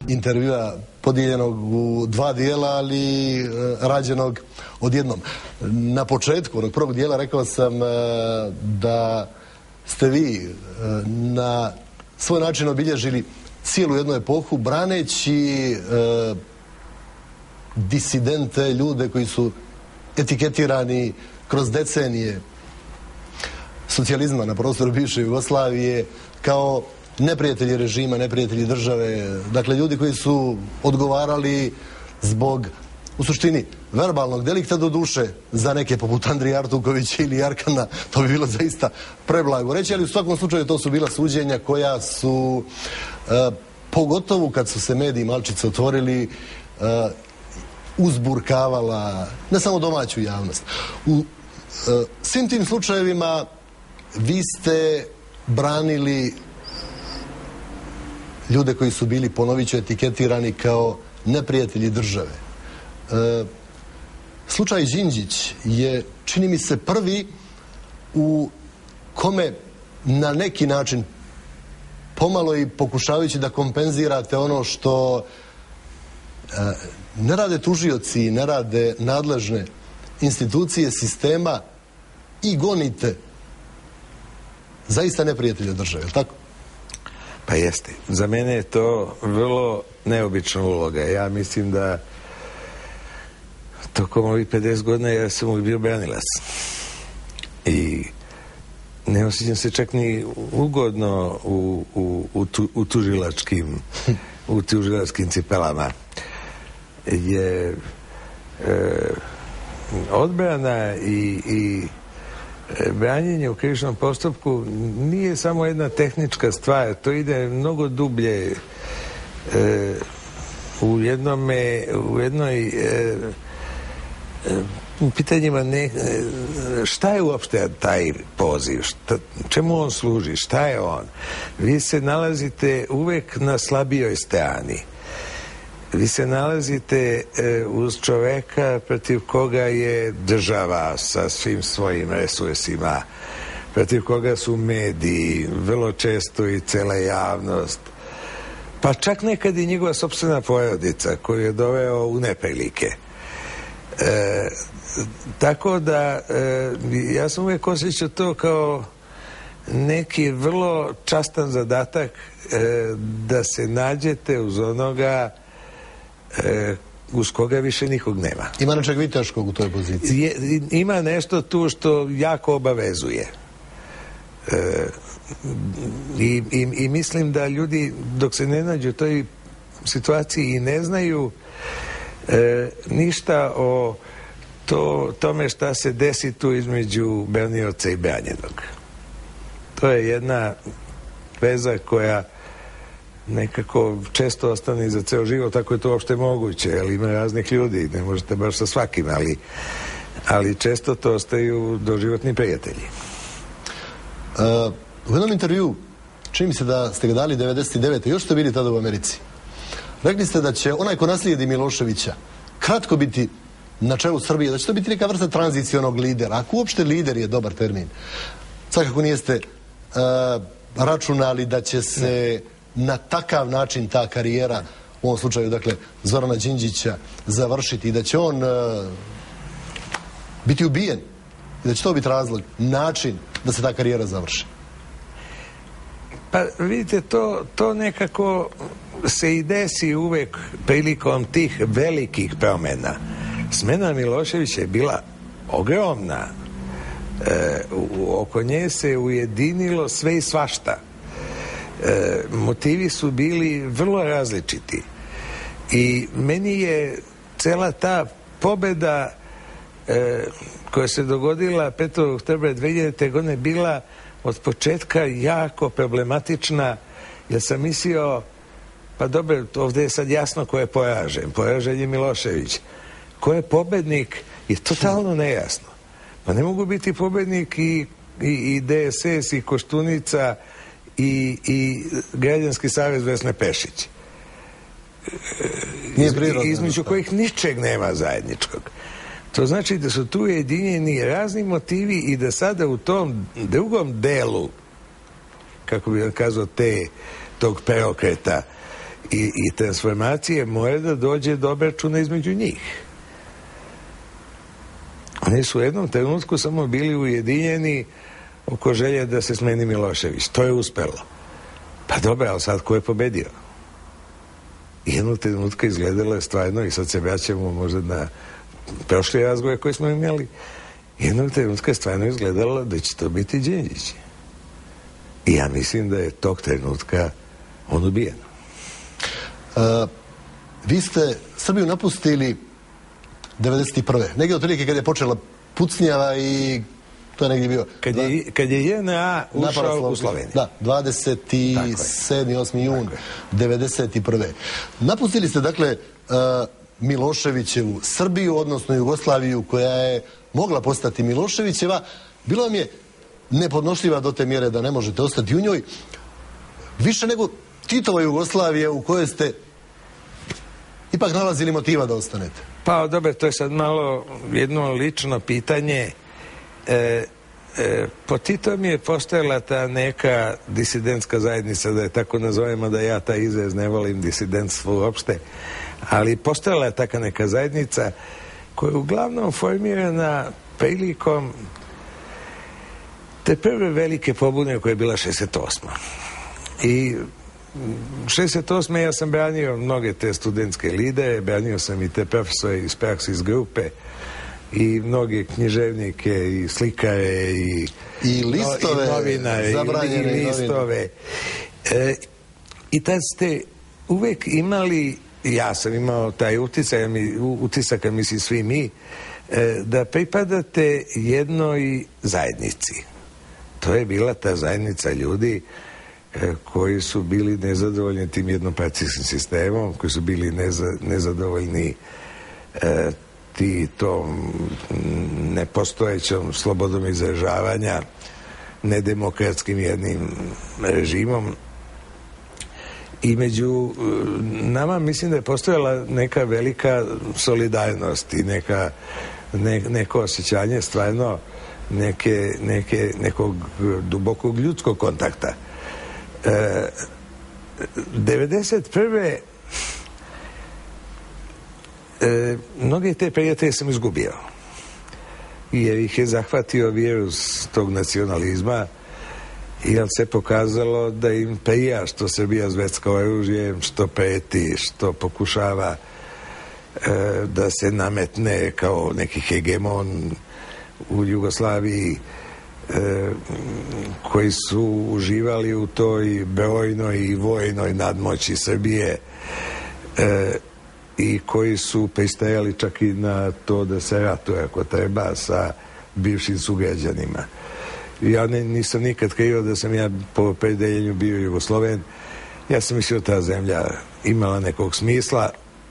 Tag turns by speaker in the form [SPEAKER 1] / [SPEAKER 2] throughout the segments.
[SPEAKER 1] intervjua podijeljenog u dva dijela, ali rađenog odjednom. Na početku onog prvog dijela rekao sam da ste vi na svoj način obilježili cijelu jednu epohu braneći disidente, ljude koji su etiketirani kroz decenije socijalizma na prostoru bivše Jugoslavije kao neprijatelji režima, neprijatelji države, dakle ljudi koji su odgovarali zbog, u suštini, verbalnog delikta, do duše za neke poput Andrije Artukovića ili Jarkana, to bi bilo zaista preblago reći, ali u svakom slučaju to su bila suđenja koja su, pogotovo kad su se mediji malčice otvorili, uzburkavala ne samo domaću javnost. U svim tim slučajevima vi ste branili ljude koji su bili, ponovit ću, etiketirani kao neprijatelji države. Slučaj Đinđić je, čini mi se, prvi u kome na neki način, pomalo i pokušavajući da kompenzirate ono što ne rade tužioci, ne rade nadležne institucije sistema, i gonite zaista neprijatelje države, je li tako?
[SPEAKER 2] Pa jeste. Za mene je to vrlo neobična uloga. Ja mislim da tokom ovih 50 godina ja sam uvijek bio branilac. I ne osjećam se čak ni ugodno u tužilačkim cipelama. Je odbrana i branjenje u krivičnom postupku nije samo jedna tehnička stvar, to ide mnogo dublje. U jednoj pitanjima šta je uopšte taj poziv, čemu on služi, šta je on. Vi se nalazite uvek na slabijoj strani. Vi se nalazite uz čoveka protiv koga je država sa svim svojim resursima, protiv koga su mediji, vrlo često i cela javnost, pa čak nekad i njegova sopstvena porodica koju je doveo u neprilike. Tako da ja sam uvijek osjećao to kao neki vrlo častan zadatak da se nađete uz onoga uz koga više nikog nema.
[SPEAKER 1] Ima nečeg viteškog u toj poziciji?
[SPEAKER 2] Ima nešto tu što jako obavezuje. I mislim da ljudi, dok se ne nađu u toj situaciji i ne znaju ništa o tome šta se desi tu između branioca i branjenog. To je jedna veza koja nekako često ostane za ceo život, tako je to uopšte moguće, ali ima raznih ljudi, ne možete baš sa svakim, ali često to ostaju doživotni prijatelji.
[SPEAKER 1] U jednom intervju, čini mi se da ste ga dali 99. još ste bili tada u Americi. Rekli ste da će onaj ko naslijedi Miloševića kratko biti na čelu Srbije, da će to biti neka vrsta tranzicionog lidera. Ako uopšte lider je dobar termin. Svakako nijeste računali da će se na takav način ta karijera, u ovom slučaju, dakle, Zorana Đinđića, završiti i da će on biti ubijen i da će to biti razlog, način da se ta karijera završi.
[SPEAKER 2] Pa vidite, to nekako se i desi uvek prilikom tih velikih promjena. Smena Miloševića je bila ogromna. Oko nje se ujedinilo sve i svašta. Motivi su bili vrlo različiti. I meni je cela ta pobeda koja se dogodila 5. oktobra 2000. godine bila od početka jako problematična, jer sam mislio, pa dobro, ovdje je sad jasno ko je poražen. Poražen je Milošević. Ko je pobednik je totalno nejasno. Pa ne mogu biti pobednik i DSS i Koštunica i Građanski savez Vesne Pešić. Između kojih ničeg nema zajedničkog. To znači da su tu ujedinjeni razni motivi i da sada u tom drugom delu, kako bih kazao, tog preokreta i transformacije mora da dođe do obračuna između njih. Oni su u jednom trenutku samo bili ujedinjeni oko želje da se smeni Milošević. To je uspelo. Pa dobro, ali sad ko je pobedio? Jednog trenutka izgledalo je stvarno, i sad se vraćamo možda na prošli razgovor koji smo imali, jednog trenutka je stvarno izgledalo da će to biti Đinđić. I ja mislim da je tog trenutka on ubijen.
[SPEAKER 1] Vi ste Srbiju napustili 91. Negdje otprilike kad je počela pucnjava i to je negdje bio...
[SPEAKER 2] Kad je JNA ušao u Sloveniju.
[SPEAKER 1] Da, 27. 8. jun 91. Napustili ste, dakle, Miloševićevu Srbiju, odnosno Jugoslaviju, koja je mogla postati Miloševićeva. Bilo vam je nepodnošljiva do te mjere da ne možete ostati u njoj. Više nego Titova Jugoslavija u kojoj ste ipak nalazili motiva da ostanete.
[SPEAKER 2] Pa dobro, to je sad malo jedno lično pitanje. Po Titom je postojala ta neka disidentska zajednica, da je tako nazovemo, da ja taj izraz ne volim, disidentstvo uopšte, ali postojala je taka neka zajednica koja je uglavnom formirana prilikom te prve velike pobune koja je bila 68. I 68. ja sam branio mnoge te studentske lidere, branio sam i te profesore iz Praksis grupe i mnoge književnike i slikare
[SPEAKER 1] i listove,
[SPEAKER 2] i novinare i listove. I tad ste uvek imali, ja sam imao taj utisak, a mislim svi mi, da pripadate jednoj zajednici. To je bila ta zajednica ljudi koji su bili nezadovoljni tim jednopartijskim sistemom, koji su bili nezadovoljni tom nepostojećom slobodom izražavanja, nedemokratskim jednim režimom. I među nama mislim da je postojala neka velika solidarnost i neko osjećanje stvarno nekog dubokog ljudskog kontakta. 91. Mnoge te prijatelje sam izgubio, jer ih je zahvatio virus tog nacionalizma, jer se pokazalo da im prija što Srbija zvecka oružjem, što preti, što pokušava da se nametne kao neki hegemon u Jugoslaviji, koji su uživali u toj brojnoj i vojnoj nadmoći Srbije i koji su pristajali čak i na to da se ratuje ako treba sa bivšim sugrađanima. Ja nisam nikad krio da sam ja po opredeljenju bio Jugosloven. Ja sam mislio ta zemlja imala nekog smisla.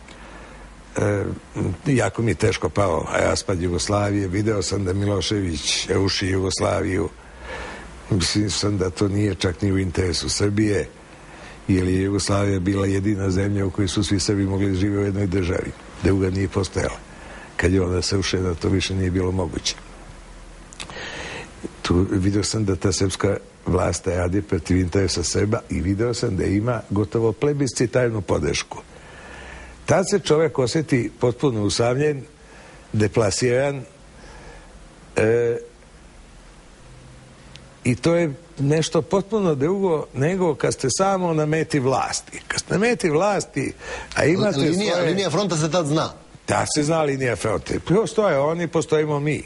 [SPEAKER 2] Jako mi je teško pao raspad Jugoslavije. Video sam da Milošević ruši Jugoslaviju. Mislim sam da to nije čak ni u interesu Srbije, jer je Jugoslavija bila jedina zemlja u kojoj su svi Srbi mogli živjeti u jednoj državi. Druga nije postojala. Kad je onda srušena, to više nije bilo moguće. Tu video sam da ta srpska vlast radi protiv interesa Srba i video sam da ima gotovo plebiscitarnu podršku. Tad se čovjek osjeti potpuno usamljen, deplasiran, i to je nešto potpuno drugo nego kad ste samo na meti vlasti. Kad ste na meti vlasti, a imate
[SPEAKER 1] linija fronta se tad zna.
[SPEAKER 2] Da se zna linija fronta. Postoje oni, postojimo mi.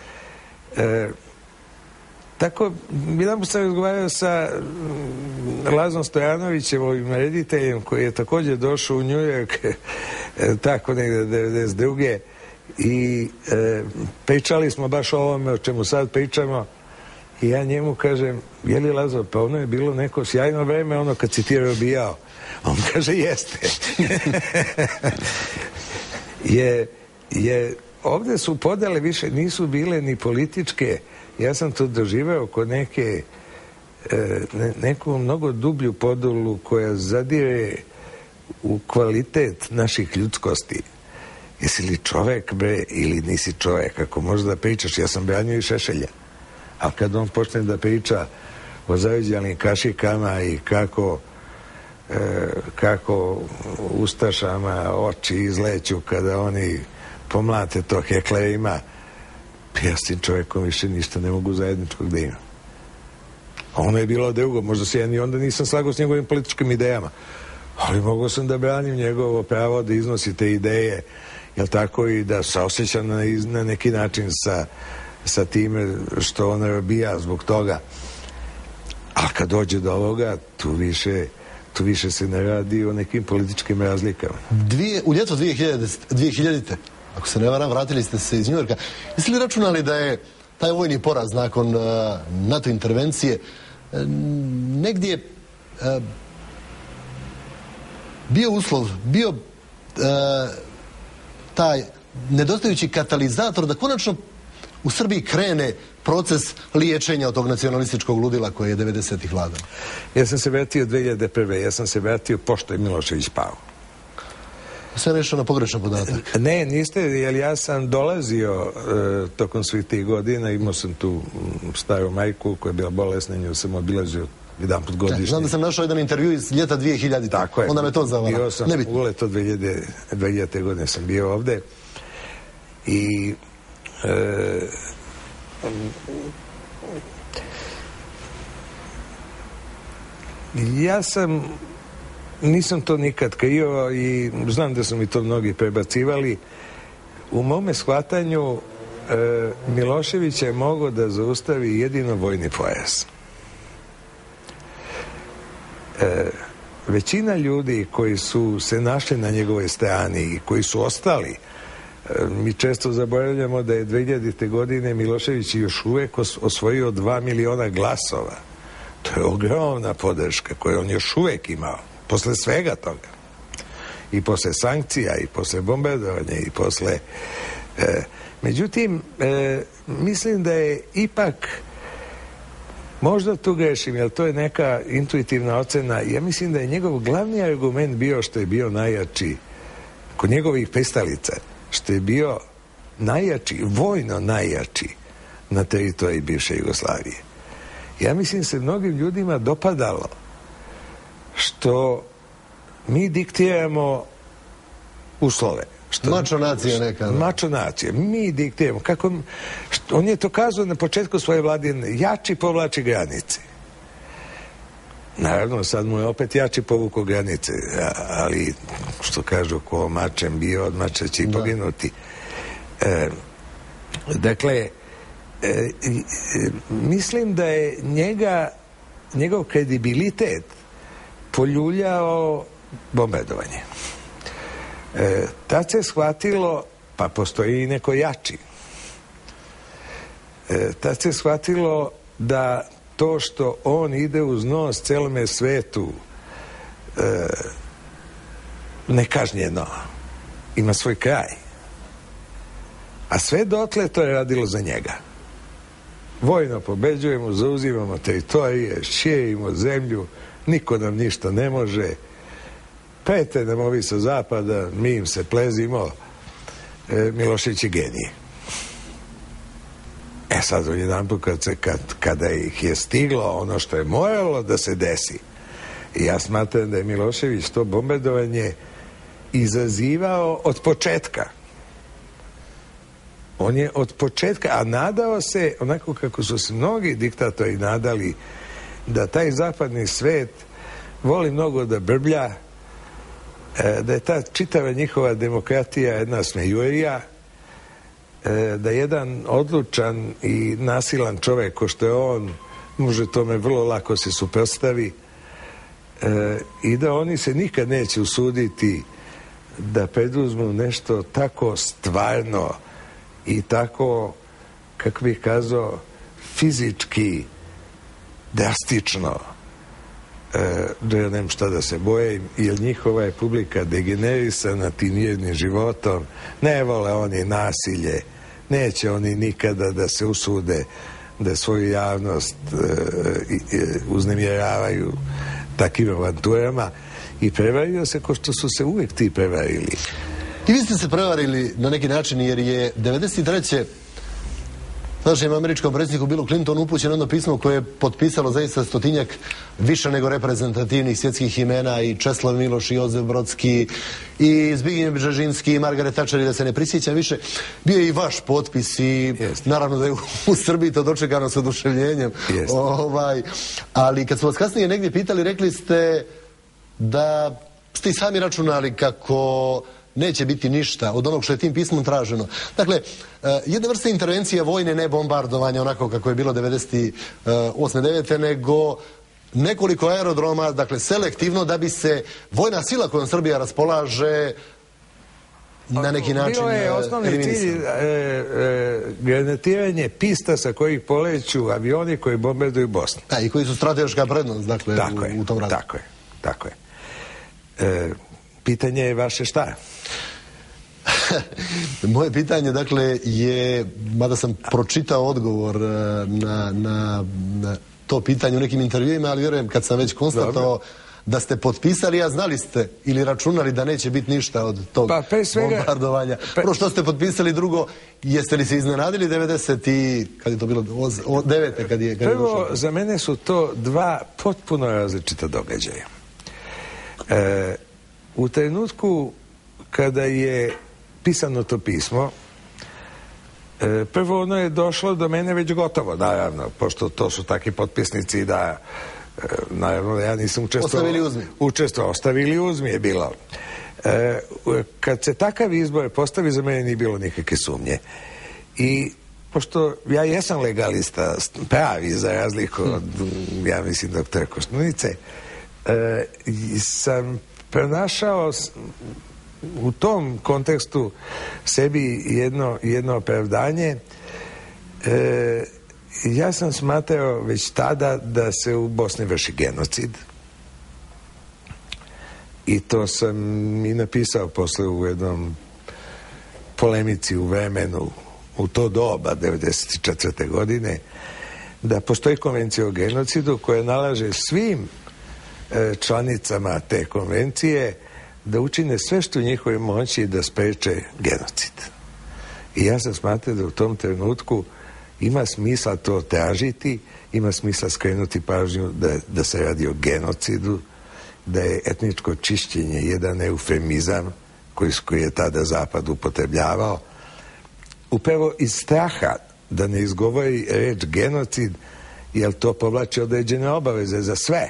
[SPEAKER 2] Tako, jedan sam razgovarao sa Lazom Stojanovićem, ovim rediteljem, koji je također došao u New York tako negde 92. I pričali smo baš o ovome o čemu sad pričamo. I ja njemu kažem, je li Lazo, pa ono je bilo neko sjajno vreme, ono kad si ti robijao. On kaže, jeste. Ovdje su podele više nisu bile ni političke. Ja sam to doživeo kod neku mnogo dublju podelu koja zadire u kvalitet naših ljudskosti. Jesi li čovek, bre, ili nisi čovek? Ako možeš da pričaš, ja sam branio i Šešelja. Ali kad on počne da priča o zaviđanim kašikama i kako kako ustašama oči izleću kada oni pomlate to Heklerima. Ja s tim čovjekom više ništa ne mogu zajedničkog da imam. Ono je bilo drugo, možda se ja ni onda nisam slagao s njegovim političkim idejama, ali mogao sam da branim njegovo pravo da iznosi te ideje, jel tako, i da se osjećam na neki način sa time što on robija zbog toga. Ali kad dođe do ovoga, tu više se ne radi o nekim političkim razlikama.
[SPEAKER 1] U ljeto 2000-te, ako se ne varam, vratili ste se iz Njujorka. Jeste li računali da je taj vojni poraz nakon NATO intervencije negdje bio uslov, bio taj nedostajući katalizator da konačno u Srbiji krene proces liječenja od tog nacionalističkog ludila koje je 90-ih vladao?
[SPEAKER 2] Ja sam se vratio 2001. Ja sam se vratio pošto je Milošević pao.
[SPEAKER 1] Sve nešto na pogrešan podatak.
[SPEAKER 2] Ne, niste, jer ja sam dolazio tokom svih tih godina, imao sam tu staru majku koja je bila bolesna, nju sam obilazio jedan put godišnje.
[SPEAKER 1] Znam da sam našao jedan intervju iz ljeta 2000.
[SPEAKER 2] Tako je.
[SPEAKER 1] Onda me to zavara.
[SPEAKER 2] Bio sam u leto 2000. godine sam bio ovde i nisam to nikad krio i znam da su mi to mnogi prebacivali. U mome shvatanju Milošević je mogao da zaustavi jedino vojni pojas. Većina ljudi koji su se našli na njegovoj strani i koji su ostali, mi često zaboravljamo da je 2000. godine Milošević još uvek osvojio 2 miliona glasova. To je ogromna podrška koju on još uvek imao, posle svega toga. I posle sankcija, i posle bombardovanja, i posle... Međutim, mislim da je ipak, možda tu grešim, jer to je neka intuitivna ocena, ja mislim da je njegov glavni argument bio što je bio najjači kod njegovih pristalica, što je bio najjači, vojno najjači na teritoriji bivše Jugoslavije. Ja mislim se mnogim ljudima dopadalo što mi diktiramo uslove.
[SPEAKER 1] Mačo nacija neka.
[SPEAKER 2] Mačo nacija. Mi diktiramo. On je to kazao na početku svoje vladine, jači povlači granice. Naravno, sad mu je opet jači povuko granice, ali što kažu, ko mačem bio, od mača će i poginuti. Dakle, mislim da je njegov kredibilitet poljuljao bombardovanje. Tad se shvatilo, pa postoji i neko jači, tad se shvatilo da to što on ide uz nos celome svetu nekažnjeno ima svoj kraj. A sve dotle to je radilo za njega. Vojno pobeđujemo, zauzimamo teritorije, širimo zemlju, niko nam ništa ne može, prete nam ovi sa zapada, mi im se plezimo. Milošević je genije. Sad odjedanput kada ih je stiglo ono što je moralo da se desi, ja smatram da je Milošević to bombardovanje izazivao od početka. On je od početka, a nadao se, onako kako su se mnogi diktatori nadali, da taj zapadni svet voli mnogo da brblja, da je ta čitava njihova demokratija jedna smejurija, da jedan odlučan i nasilan čovek ko što je on može tome vrlo lako se suprotstavi i da oni se nikad neće usuditi da preduzmu nešto tako stvarno i tako, kako bih kazao, fizički drastično, da ja nemam šta da se boje, jer njihova je publika degenerisana tim jednim životom, ne vole oni nasilje, neće oni nikada da se usude da svoju javnost uznemjeravaju takvim avanturama i prevario se ko što su se uvijek ti prevarili.
[SPEAKER 1] I vi ste se prevarili na neki način jer je 93. našem američkom predsjedniku Billu Clintonu upućeno jedno pismo koje je potpisalo zaista 100-tinjak više nego reprezentativnih svjetskih imena, i Česlav Miloš, i Jozef Brodski, i Zbigniew Brzezinski, i Margaret Thatcher, i da se ne prisjećam više. Bio je i vaš potpis, i naravno da je u Srbiji to dočekano s oduševljenjem. Ali kad smo vas kasnije negdje pitali, rekli ste da ste i sami računali kako neće biti ništa od onog što je tim pismom traženo. Dakle, jedna vrsta intervencije vojne, ne bombardovanja onako kako je bilo 98-9, nego nekoliko aerodroma, dakle selektivno, da bi se vojna sila kojom Srbija raspolaže na neki način
[SPEAKER 2] bilo je osnovni cilj granatiranje pista sa kojih poleću avioni koji bombarduju Bosnu.
[SPEAKER 1] Da, i koji su strateška prednost, dakle, u tom radu.
[SPEAKER 2] Tako je. Pitanje je vaše šta?
[SPEAKER 1] Moje pitanje, dakle, je, mada sam pročitao odgovor na to pitanje u nekim intervjuima, ali vjerujem kad sam već konstatovao da ste potpisali, a znali ste ili računali da neće biti ništa od tog bombardovanja. Prvo, što ste potpisali, drugo, jeste li se iznenadili 90 i kad je to bilo 9. kad je
[SPEAKER 2] Prvo, za mene su to dva potpuno različita događaja. U trenutku kada je pisano to pismo, prvo ono je došlo do mene već gotovo, naravno, pošto to su takvi potpisnici da, naravno, ja nisam učestvovao. Ostavili uzmi je bilo. Kad se takav izbor postavi, za mene nije bilo nikakve sumnje. I pošto ja jesam legalista, pravi, za razliku od, ja mislim, doktora Koštunice, sam pronašao u tom kontekstu sebi jedno opravdanje. Ja sam smatrao već tada da se u Bosni vrši genocid, i to sam i napisao posle u jednom polemici u Vremenu u to doba 1994. godine, da postoji konvencija o genocidu koja nalaže svim članicama te konvencije da učine sve što u njihovoj moći da spreče genocid. I ja sam smatrao da u tom trenutku ima smisla to tražiti, ima smisla skrenuti pažnju da se radi o genocidu, da je etničko čišćenje jedan eufemizam koji je tada Zapad upotrebljavao, upravo iz straha da ne izgovori reč genocid, jer to povlači određene obaveze za sve.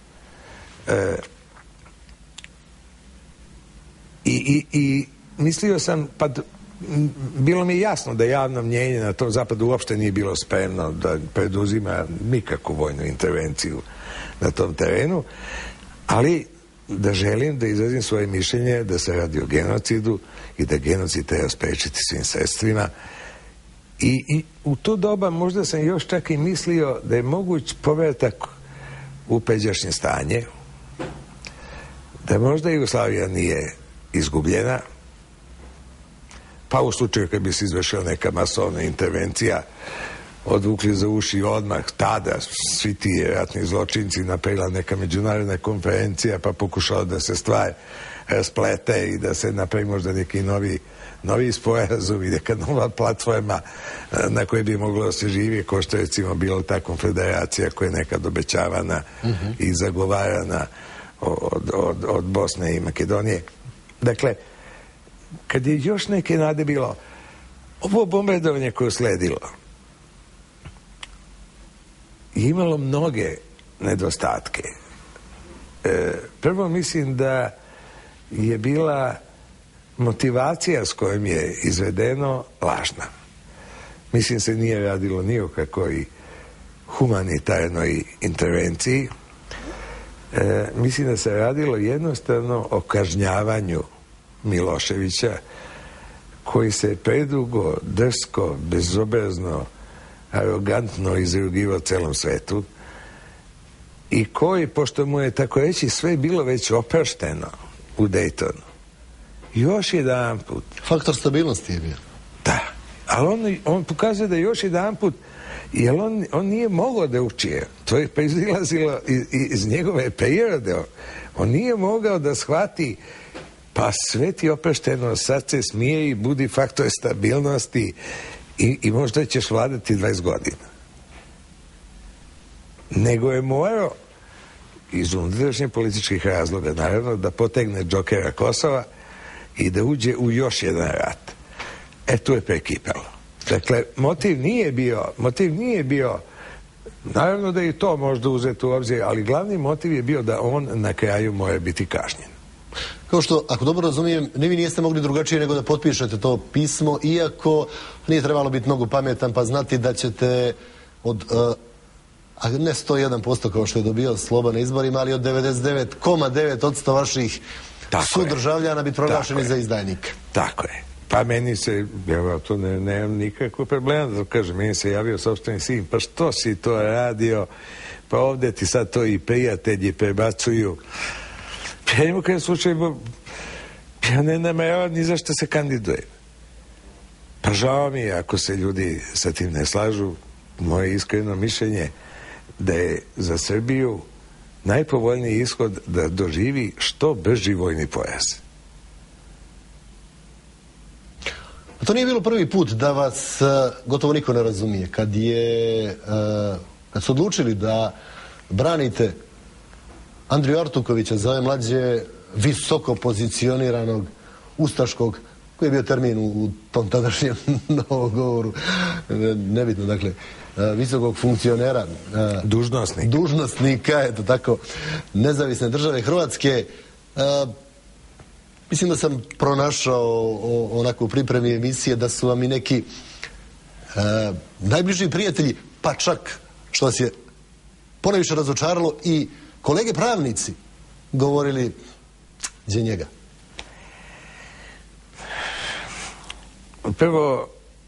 [SPEAKER 2] I mislio sam, pa bilo mi jasno da javno mnjenje na tom Zapadu uopšte nije bilo spremno da preduzima nikakvu vojnu intervenciju na tom terenu, ali da želim da izrazim svoje mišljenje da se radi o genocidu i da genocid treba sprečiti svim sredstvima. I u to doba možda sam još čak i mislio da je moguć povratak u pređašnje stanje, da možda Jugoslavija nije izgubljena, pa u slučaju kad bi se izvršila neka masovna intervencija, odvukli za uši odmah tada svi ti ratni zločinci, napravila neka međunarodna konferencija, pa pokušala da se stvar rasplete i da se napravi možda neki novi sporazum i neka nova platforma na kojoj bi moglo da se živi, kao što je recimo bila ta konfederacija koja je nekad obećavana i zagovarana od Bosne i Makedonije. Dakle, kad je još neke nade bilo, ovo bombardovanje koje je sledilo je imalo mnoge nedostatke. Prvo, mislim da je bila motivacija s kojom je izvedeno lažna. Mislim se nije radilo ni o kakvoj humanitarnoj intervenciji. Mislim da se radilo jednostavno o kažnjavanju Miloševića, koji se predugo, drsko, bezobrazno, arogantno izrugivao celom svetu i koji, pošto mu je tako reći sve bilo već oprašteno u Daytonu, još jedan put...
[SPEAKER 1] Faktor stabilnosti je bio.
[SPEAKER 2] Da, ali on pokazuje da još jedan put, jer on nije mogao da učije. To je proizilazilo iz njegove prirode. On nije mogao da shvati, pa sve ti oprašteno, sad se smije i budi faktor stabilnosti i možda ćeš vladati 20 godina. Nego je morao iz unutrašnjih političkih razloga, naravno, da potegne džokera Kosova i da uđe u još jedan rat. Tu je prekipelo. Dakle, motiv nije bio, naravno da je i to možda uzeti u obzir, ali glavni motiv je bio da on na kraju mora biti kažnjen.
[SPEAKER 1] Kao što, ako dobro razumijem, ni vi niste mogli drugačije nego da potpišete to pismo, iako nije trebalo biti mnogo pametan pa znati da ćete od, a ne 101% kao što je dobio Sloba na izborima, ali od 99,9% vaših sudržavljana biti proglašeni za izdajnika.
[SPEAKER 2] Tako je. Pa meni se, ja to nemam nikakvu problema da to kažem, meni se javio sopstveni sin, pa što si to radio, pa ovdje ti sad to i prijatelji prebacuju. Ja im u krajem slučaju, ja ne nameravam ni zašto se kandidujem. Pa žao mi je ako se ljudi sa tim ne slažu, moje iskreno mišljenje da je za Srbiju najpovoljniji ishod da doživi što brži vojni pojas.
[SPEAKER 1] To nije bilo prvi put da vas gotovo niko ne razumije. Kad su odlučili da branite Andriju Artukovića za ove mlađe visoko pozicioniranog ustaškog, koji je bio termin u tom tadašnjem novogovoru, nebitno, dakle, visokog funkcionera, dužnosnika, eto tako, nezavisne države Hrvatske. Mislim da sam pronašao onako u pripremi emisije da su vam i neki najbliži prijatelji, pa čak, što vas je ponajviše razočaralo, i kolege pravnici govorili gdje njega.
[SPEAKER 2] Prvo,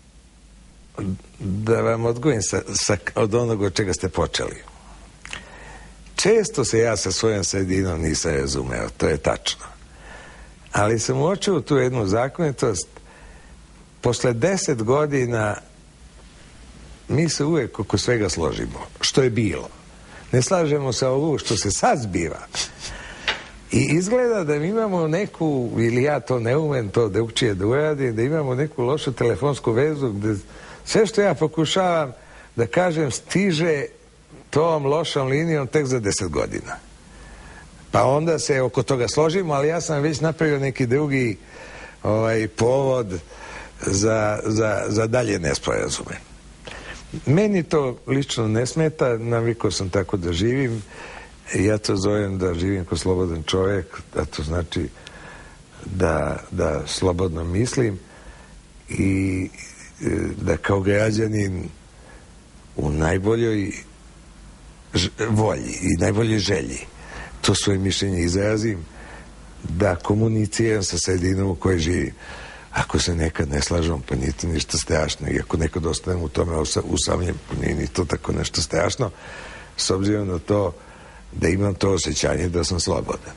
[SPEAKER 2] da vam odgovorim od onoga od čega ste počeli. Često se ja sa svojom sredinom nisam razumeo, to je tačno. Ali sam uočio tu jednu zakonitost. Posle 10 godina mi se uvijek oko svega složimo, što je bilo. Ne slažemo se ovo što se sad zbiva. I izgleda da mi imamo neku, ili ja to ne umem to drugčije da uradim, da imamo neku lošu telefonsku vezu gde sve što ja pokušavam da kažem stiže tom lošom linijom tek za 10 godina. Pa onda se oko toga složimo, ali ja sam već napravio neki drugi povod za dalje nesporazume. Meni to lično ne smeta, navikao sam tako da živim. Ja to zovem da živim kao slobodan čovjek, a to znači da slobodno mislim i da kao građanin u najboljoj volji i najboljoj želji to svoje mišljenje izrazim, da komuniciram sa sredinom u kojoj živim. Ako se nekad ne slažem, pa nije to ništa strašno, i ako nekad ostanem u tome usamljen, pa nije ni to tako nešto strašno, s obzirom na to da imam to osjećanje da sam slobodan.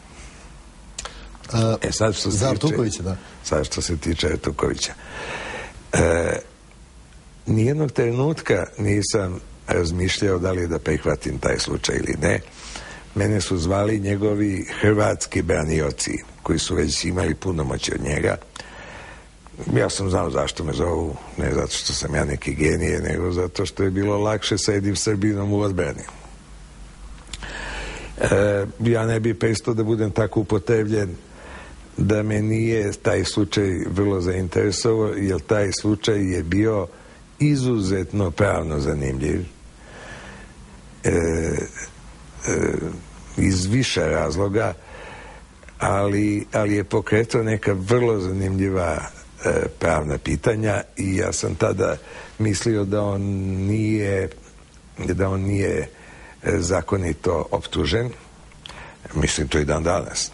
[SPEAKER 2] Sad što
[SPEAKER 1] za Artukovića, da.
[SPEAKER 2] Sad što se tiče Artukovića. Nijednog trenutka nisam razmišljao da li da prihvatim taj slučaj ili ne. Mene su zvali njegovi hrvatski branioci, koji su već imali punomoći od njega. Ja sam znao zašto me zovu, ne zato što sam ja neki genije, nego zato što je bilo lakše sa jednim Srbinom u odbrani. Ja ne bih prestao da budem tako upotrebljen da me nije taj slučaj vrlo zainteresovao, jer taj slučaj je bio izuzetno pravno zanimljiv. Iz više razloga, ali je pokretao neka vrlo zanimljiva pravna pitanja i ja sam tada mislio da on nije zakonito optužen. Mislim to i dan danas.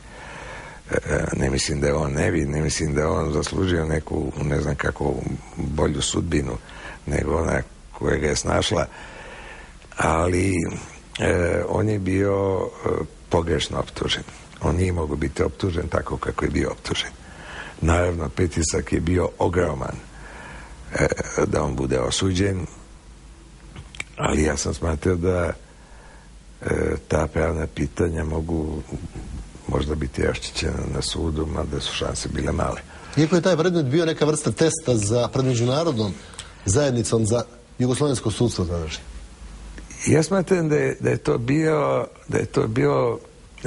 [SPEAKER 2] Ne mislim da je on nevin, ne mislim da je on zaslužio neku, ne znam kako, bolju sudbinu nego ona koja ga je snašla, ali on je bio pogrešno optužen. On nije mogao biti optužen tako kako je bio optužen. Naravno, pritisak je bio ogroman da on bude osuđen, ali ja sam smatrao da ta pravna pitanja mogu možda biti raščićena na sudu, mada su šanse bile male.
[SPEAKER 1] Iako je taj predmet bio neka vrsta testa pred međunarodnom zajednicom za jugoslovensko sudstvo tadašnje.
[SPEAKER 2] Ja smatram da je to bio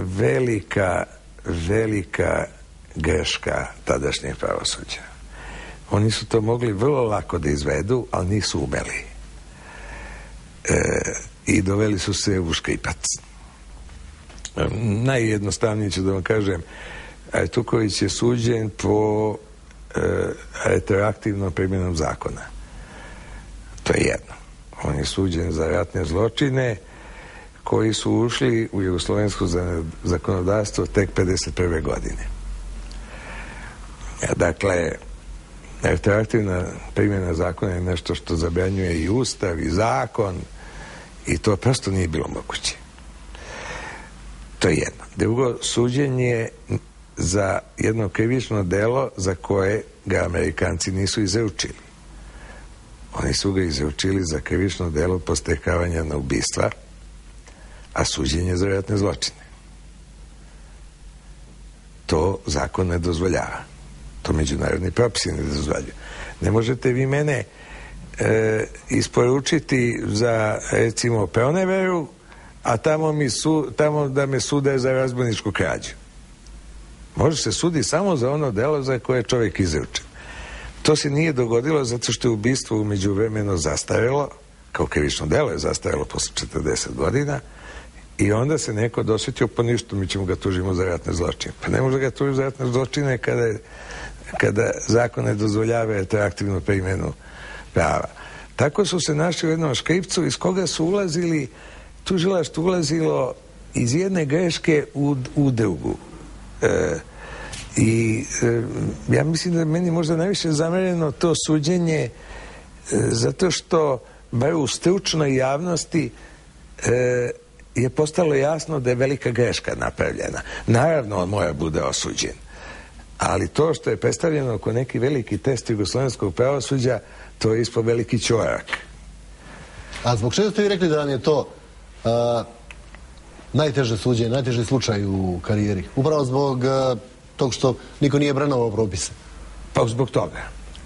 [SPEAKER 2] velika greška tadašnjeg pravosuđa. Oni su to mogli vrlo lako da izvedu, ali nisu umeli. I doveli su se u škripac. Najjednostavnije ću da vam kažem, Ajtuković je suđen po retroaktivnom primjenom zakona. To je jedno. On je suđen za ratne zločine koji su ušli u jugoslovensko zakonodavstvo tek 51. godine. Dakle, retroaktivna primjena zakona je nešto što zabranjuje i ustav i zakon i to prosto nije bilo moguće. To je jedno. Drugo, suđenje za jedno krivično delo za koje ga Amerikanci nisu izručili. Oni su ga izručili za krivično delo podstrekavanja na ubistva, a suđenje za ratne zločine. To zakon ne dozvoljava. To međunarodni propisi ne dozvoljavaju. Ne možete vi mene isporučiti za, recimo, proneveru, a tamo da me sude za razbojničku krađu. Može se sudi samo za ono delo za koje je čovjek izručen. To se nije dogodilo zato što je ubistvo u međuvremenu zastarelo, kao krivično delo je zastarelo posle 40 godina, i onda se neko dosjetio, pa ništa, mi ćemo ga tužimo za ratne zločine. Pa ne može ga tužiti za ratne zločine kada zakon ne dozvoljava retroaktivnu primjenu prava. Tako su se našli u jednom škripcu iz koga su ulazili, tužilaštvo ulazilo iz jedne greške u drugu. Ja mislim da meni možda najviše zamereno to suđenje zato što bar u stručnoj javnosti je postalo jasno da je velika greška napravljena. Naravno, on mora bude osuđen. Ali to što je predstavljeno oko neki veliki test jugoslovenskog pravosuđa, to je ispod veliki ćorak.
[SPEAKER 1] A zbog čega ste vi rekli da vam je to najteže suđenje, najteži slučaj u karijeri? Upravo zbog tog što niko nije branovao propise.
[SPEAKER 2] Pa zbog toga.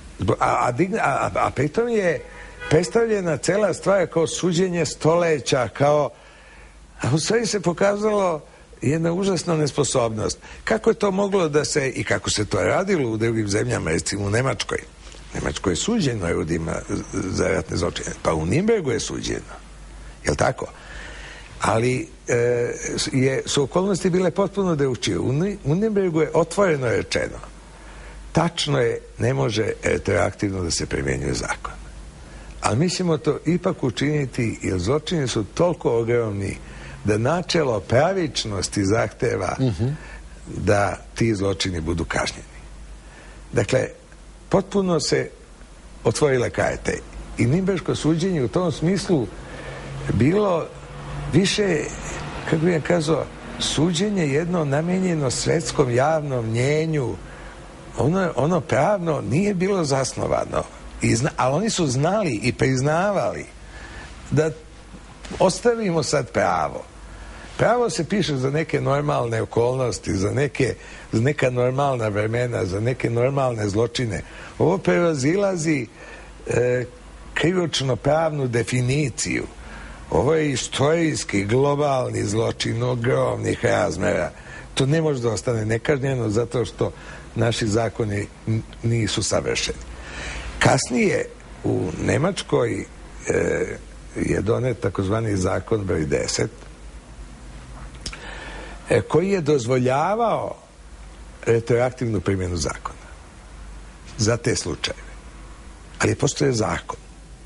[SPEAKER 2] A pritom je predstavljena cela stvar kao suđenje stoleća, kao... A u stvari se pokazalo jedna užasna nesposobnost. Kako je to moglo da se, i kako se to radilo u drugim zemljama, recimo u Nemačkoj. Nemačkoj je suđeno ljudima za ratne zločine. Pa u Nürnbergu je suđeno. Jel' tako? Ali su okolnosti bile potpuno drukčije. U Nürnbergu je otvoreno rečeno. Tačno je, ne može retroaktivno da se primjenjuje zakon. Ali mi ćemo to ipak učiniti, jer zločini su toliko ogromni da načelo pravičnosti zahteva da ti zločini budu kažnjeni. Dakle, potpuno se otvorile karte. I Nürnberško suđenje u tom smislu bilo više, kako bih kazao, suđenje jedno namijenjeno svetskom javnom mnjenju. Ono pravno nije bilo zasnovano. Ali oni su znali i priznavali da ostavimo sad pravo. Pravo se piše za neke normalne okolnosti, za neka normalna vremena, za neke normalne zločine. Ovo prevazilazi krivično pravnu definiciju. Ovo je istorijski, globalni zločin ogromnih razmera. To ne može da ostane nekažnjeno zato što naši zakoni nisu savršeni. Kasnije u Nemačkoj je donet takozvani zakon broj 10 koji je dozvoljavao retroaktivnu primjenu zakona za te slučajeve. Ali postoje zakon.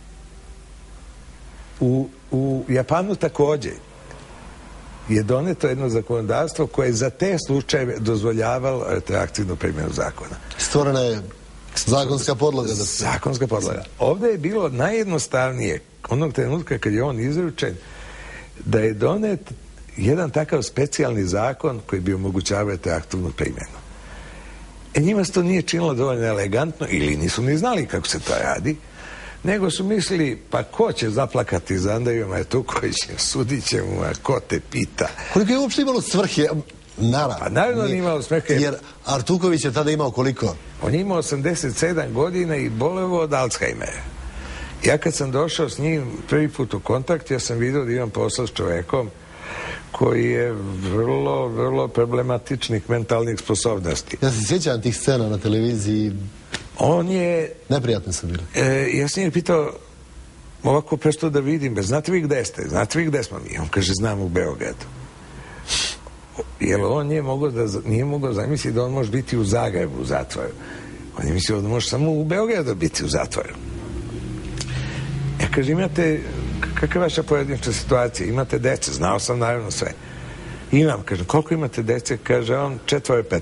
[SPEAKER 2] U Japanu također je doneto jedno zakonodavstvo koje je za te slučajeve dozvoljavalo retroaktivnu primjenu zakona.
[SPEAKER 1] Stvorena je zakonska podloga.
[SPEAKER 2] Zakonska podloga. Ovdje je bilo najjednostavnije onog trenutka kad je on izručen da je donet jedan takav specijalni zakon koji bi omogućavao retroaktivnu primjenu. Njima se to nije činilo dovoljno elegantno ili nisu ni znali kako se to radi, nego su mislili, pa ko će zaplakati za Andrijom Ajtukovićem, sudit će mu, a ko te pita.
[SPEAKER 1] Koliko je uopšte imalo svrhe? Naravno.
[SPEAKER 2] Pa naravno on imao smeha.
[SPEAKER 1] Jer Artuković je tada imao koliko?
[SPEAKER 2] On je imao 87 godina i bolevao od Alzheimera. Ja kad sam došao s njim prvi put u kontakt, ja sam vidio da imam posao s čovekom koji je vrlo, vrlo problematičnih mentalnih sposobnosti.
[SPEAKER 1] Ja se sjećam tih scena na televiziji.
[SPEAKER 2] On je...
[SPEAKER 1] Neprijatne su bile.
[SPEAKER 2] Ja sam je pitao, ovako presto da vidim, znate vi gde ste? Znate vi gde smo mi? On kaže, znam, u Beogradu. Jer on nije mogao zamisliti da on može biti u Zagrebu u zatvoru. On je mislio da može samo u Beogradu biti u zatvoru. Ja kaže, imate, kakva je vaša pojedinačna situacija? Imate dece? Znao sam naravno sve. Imam, kaže, koliko imate dece? Kaže, on 4, 5.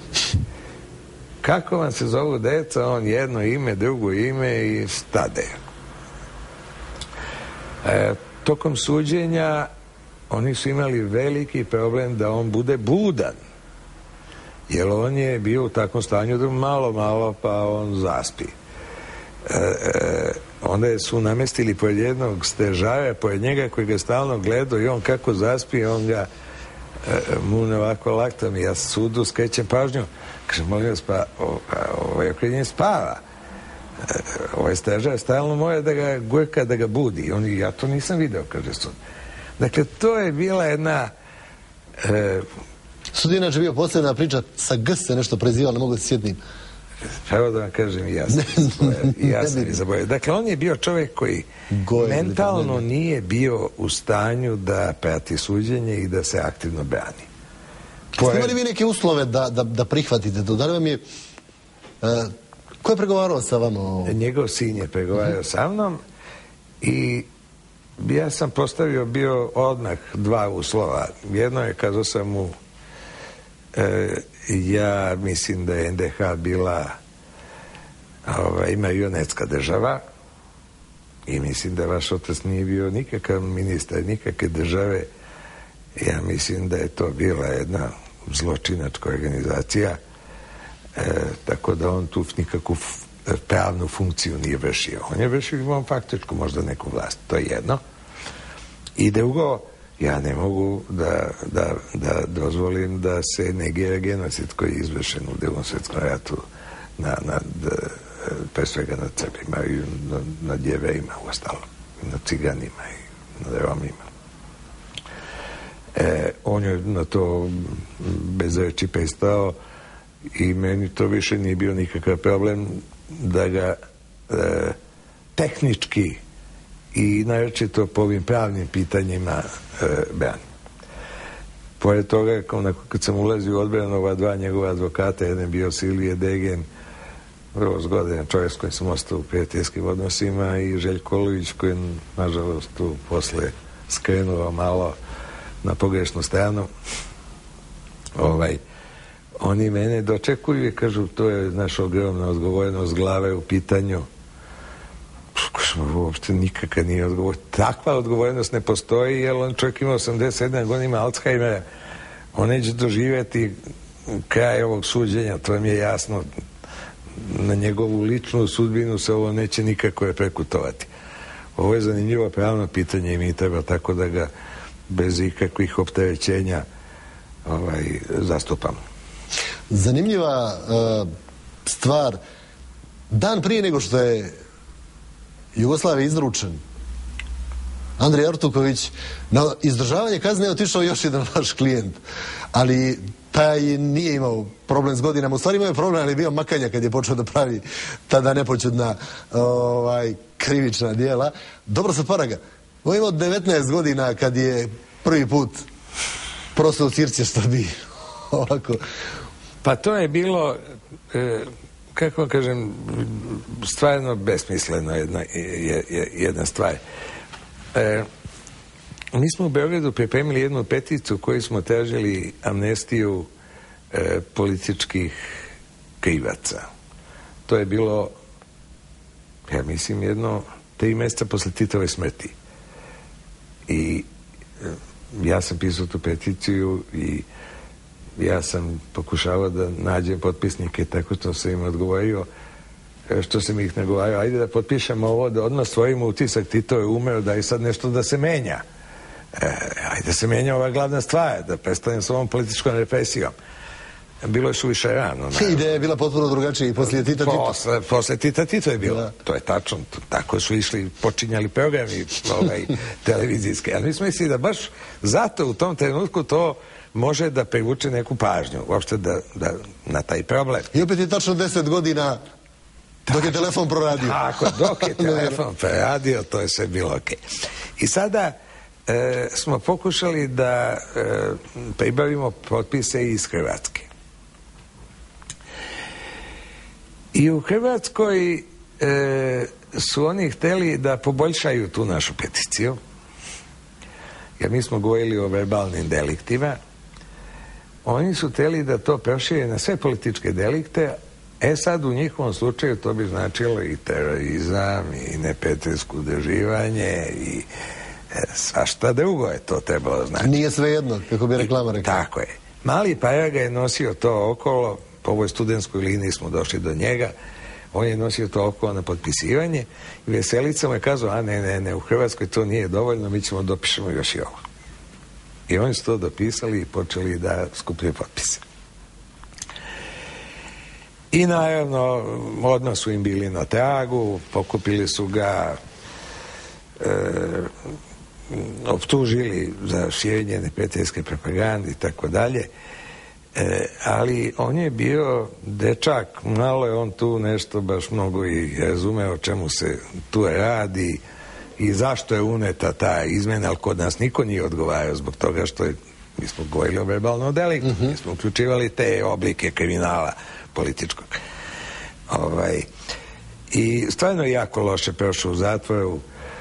[SPEAKER 2] Kako vam se zovu deca? On jedno ime, drugo ime i stade. Tokom suđenja oni su imali veliki problem da on bude budan. Jer on je bio u takvom stanju da malo pa on zaspi. Onda su namestili pored jednog stežara, pored njega koji ga stalno gledao i on kako zaspi, on ga mune ovako laktom i ja sudu skrećem pažnju. Kaže, molim vas, pa ovaj okrenjen spava. Ovaj stežar stalno mora da ga gurka, da ga budi. Ja to nisam video, kaže sud. Dakle, to je bila jedna...
[SPEAKER 1] Sud je inače bio posebna priča, sa G se nešto prezivalo, ne mogu se sjetnim.
[SPEAKER 2] Pravo da vam kažem, ja sam zaboravio. Dakle, on je bio čovjek koji mentalno nije bio u stanju da prati suđenje i da se aktivno brani.
[SPEAKER 1] Ste imali vi neke uslove da prihvatite to? Da li vam je... Ko je pregovarao sa vama?
[SPEAKER 2] Njegov sin je pregovarao sa mnom i ja sam postavio bio odmah 2 uslova. Jedno je, kazao sam mu, ja mislim da je NDH bila marionetska država i mislim da vaš otac nije bio nikakav ministar, nikakve države. Ja mislim da je to bila jedna zločinačka organizacija, tako da on tu nikakvu pravnu funkciju nije vršio. On je vršio, imao faktičku možda neku vlast, to je jedno. I drugo, ja ne mogu da dozvolim da se negira genocid koji je izvršen u Drugom svjetskom ratu pre svega nad Srbima i nad Jevrejima u ostalom, nad Ciganima i nad Romima. On je na to bez reči pristao i meni to više nije bio nikakav problem da ga tehnički i naročito po ovim pravnim pitanjima brani. Pored toga, kad sam ulazio u odbranu ova 2 njegova advokata, jedan je bio Silvije Degen, vrlo zgodan čovjek s kojim sam ostao u prijateljskim odnosima, i Željko Olović, koji je nažalost tu posle skrenuo malo na pogrešnu stranu. Oni mene dočekuju i kažu, to je naša ogromna odgovornost glave u pitanju. Uopšte nikakva nije odgovornost. Takva odgovornost ne postoji, jer on čovjek ima 87 godina, ima Alzheimera. On neće doživjeti kraj ovog suđenja, to vam je jasno. Na njegovu ličnu sudbinu se ovo neće nikako prekutovati. Ovo je zanimljivo pravno pitanje i mi treba tako da ga bez ikakvih opterećenja zastupamo.
[SPEAKER 1] Zanimljiva stvar, dan prije nego što je Jugoslaviji izručen, Andrej Artuković na izdržavanje kazne je otišao još jedan vaš klijent, ali taj nije imao problem s godinama. U stvari imao je problem, ali je bio makanja kad je počeo da pravi tada nepoćudna krivična djela. Dobro se Paraga. On je imao 19 godina kad je prvi put prosto cirće što bi ovako.
[SPEAKER 2] Pa to je bilo, kako kažem, stvarno besmisleno jedna stvar. Mi smo u Beogradu pripremili jednu peticiju koju smo tražili amnestiju političkih krivaca. To je bilo, ja mislim, 3 mjeseca posle Titove smrti. I ja sam pisao tu peticiju i ja sam pokušavao da nađem potpisnike, tako što sam im odgovorio, što sam ih nagovario, ajde da potpišemo ovo, da odmah stvorimo utisak Tito je umeo, da je sad nešto da se menja. Ajde se mijenja ova glavna stvar, da prestanem s ovom političkom represijom. Bilo je suviše rano.
[SPEAKER 1] Ideja je bila potpuno drugačija i poslije Tita Tito.
[SPEAKER 2] Posle Tita Tito je bilo. Da. To je tačno. Tako su počinjali programi televizijske. Ali mi smo mislili da baš zato u tom trenutku to može da privuče neku pažnju. Uopšte da na taj problem.
[SPEAKER 1] I opet je tačno 10 godina dok je telefon proradio.
[SPEAKER 2] Tako, dok je telefon proradio, to je sve bilo okej. I sada smo pokušali da pribavimo potpise iz Hrvatske. I u Hrvatskoj su oni hteli da poboljšaju tu našu peticiju, jer mi smo govorili o verbalnim deliktima. Oni su hteli da to prošire na sve političke delikte, sad u njihovom slučaju to bi značilo i terorizam, i neprijateljsko udruživanje, i svašta drugo je to trebalo znači.
[SPEAKER 1] Nije svejedno, kako bi reklama rekla.
[SPEAKER 2] Tako je. Mali Paraga je nosio to okolo, po ovoj studentskoj liniji smo došli do njega, on je nosio to okolo na potpisivanje i Veselica mu je kazao, a ne, u Hrvatskoj to nije dovoljno, mi ćemo dopišemo još i ovo. I oni su to dopisali i počeli da skupljaju potpise. I naravno, odmah su im bili na tragu, pokupili su ga, optužili za širenje neprijateljske propagande i tako dalje, ali on je bio dečak, malo je on tu nešto baš mnogo i razumeo o čemu se tu radi i zašto je uneta ta izmena, ali kod nas niko nije odgovarao zbog toga što je, mi smo govorili o verbalnom deliktu, mi smo uključivali te oblike kriminala političkog. I stvarno je jako loše prošao u zatvoru.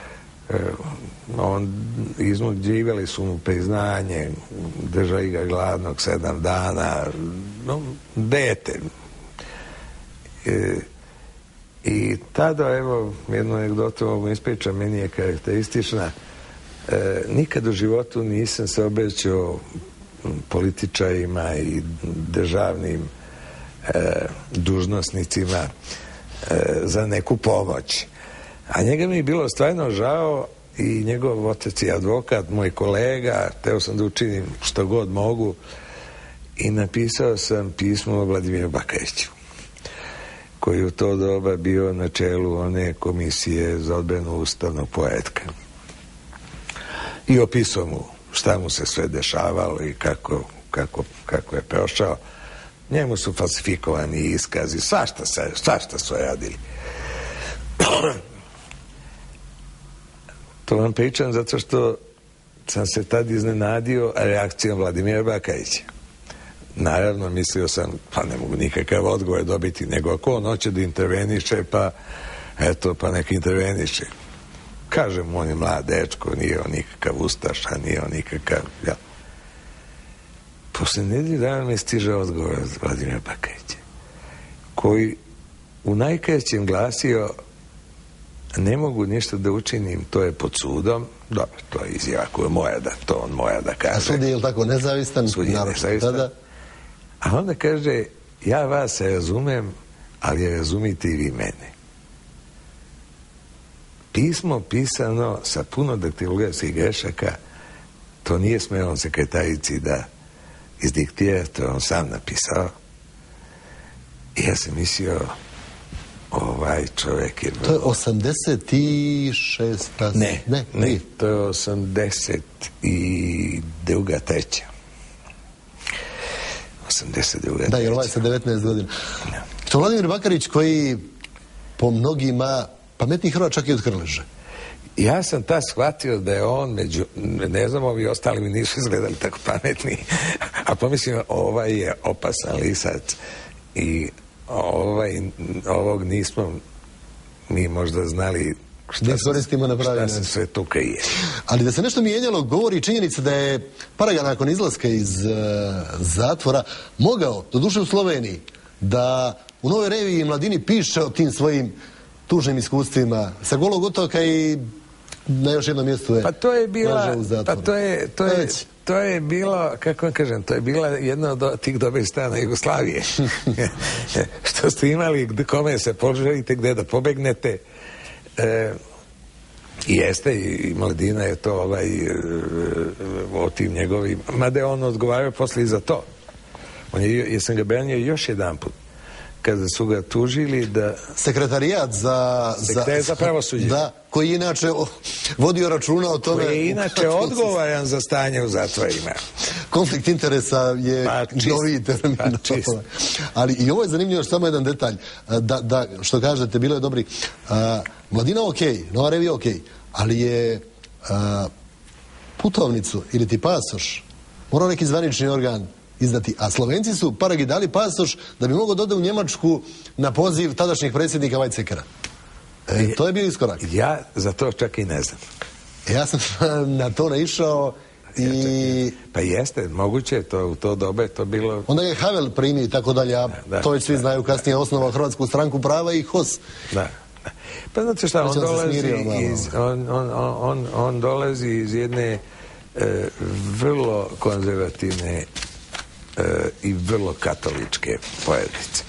[SPEAKER 2] Iznuđivali su mu priznanje, držali ga gladnog 7 dana, dete. I tada, evo, jednu anegdotu mogu ispričati, meni je karakteristična. Nikad u životu nisam se obećao političarima i državnim dužnosnicima za neku pomoć. A njega mi je bilo stvarno žao i njegov otac je advokat, moj kolega, teo sam da učinim što god mogu i napisao sam pismo Vladimiru Bakariću, koji u to doba bio na čelu one komisije za odbranu ustavnog poretka. I opisao mu šta mu se sve dešavalo i kako je prošao. Njemu su falsifikovani iskazi, svašta su radili. To vam pričam zato što sam se tad iznenadio reakcijom Vladimira Bakarića. Naravno, mislio sam, pa ne mogu nikakav odgovor dobiti, nego ako on hoće da interveniše, pa eto, pa nek interveniše. Kažem, on je mlad dečko, nije on nikakav ustaša, nije on nikakav... Ja. Posle nedelju dana mi stiže odgovor od Vladimira Bakarića, koji u najkraćem glasio: ne mogu ništa da učinim, to je pod sudom. Dobro, to je izjava koju on mora da kaže.
[SPEAKER 1] A sud je, ili tako, nezavistan?
[SPEAKER 2] Sud je nezavistan. A onda kaže, ja vas razumem, ali razumite i vi mene. Pismo pisano sa puno daktilografskih grešaka, to nije smeo on sekretarici da izdiktira, to je on sam napisao. I ja sam mislio, ovaj čovjek je...
[SPEAKER 1] To je 86...
[SPEAKER 2] Ne, to je 82. 3. 82.
[SPEAKER 1] Da, jer ovaj sa 19 godina. To Vladimir Bakarić, koji po mnogima pametniji Hrvat čak i od Krleže.
[SPEAKER 2] Ja sam tad shvatio da je on ne znam, ovi ostali mi nisu izgledali tako pametni, a pomislim, ovaj je opasan lisac i ovog nismo mi možda znali šta se sve tu krije.
[SPEAKER 1] Ali da se nešto mijenjalo, govori činjenica da je Paraga nakon izlaska iz zatvora mogao, doduše u Sloveniji, da u Novoj reviji Mladini piše o tim svojim tužnim iskustvima sa Golog otoka i na još jednom mjestu je ležao u zatvoru.
[SPEAKER 2] To je bilo, kako vam kažem, to je bila jedna od tih dobrih strana Jugoslavije. Što ste imali kome se poželite, gde da pobegnete. I jeste, i Mladina je to o tim njegovim, mada je on odgovarao posle i za to. Jesam ga branio još jedan put kada su ga tužili da...
[SPEAKER 1] Sekretarijat
[SPEAKER 2] za pravosuđe.
[SPEAKER 1] Da, koji je inače vodio računa o tome...
[SPEAKER 2] Koji je inače odgovaran za stanje u zatvorima.
[SPEAKER 1] Konflikt interesa je novi termin. Ali i ovo je zanimljivo, samo jedan detalj. Da, što kažete, bilo je dobri. Mladina okej, Nova revija okej, ali je putovnicu ili ti pasoš morao neki zvanični organ izdati, a Slovenci su Paragi dali pasoš da bi mogao dodati u Njemačku na poziv tadašnjeg predsjednika Weizsäckera. To je bio iskorak.
[SPEAKER 2] Ja za to čak i ne znam.
[SPEAKER 1] Ja sam na to naišao i...
[SPEAKER 2] Pa jeste, moguće je to u to dobe to bilo...
[SPEAKER 1] Onda je Havel primio i tako dalje, a to već svi znaju, kasnije osnovao Hrvatsku stranku prava i HOS.
[SPEAKER 2] Da. Pa znate šta, on dolazi iz jedne vrlo konzervativne i vrlo katoličke porodice.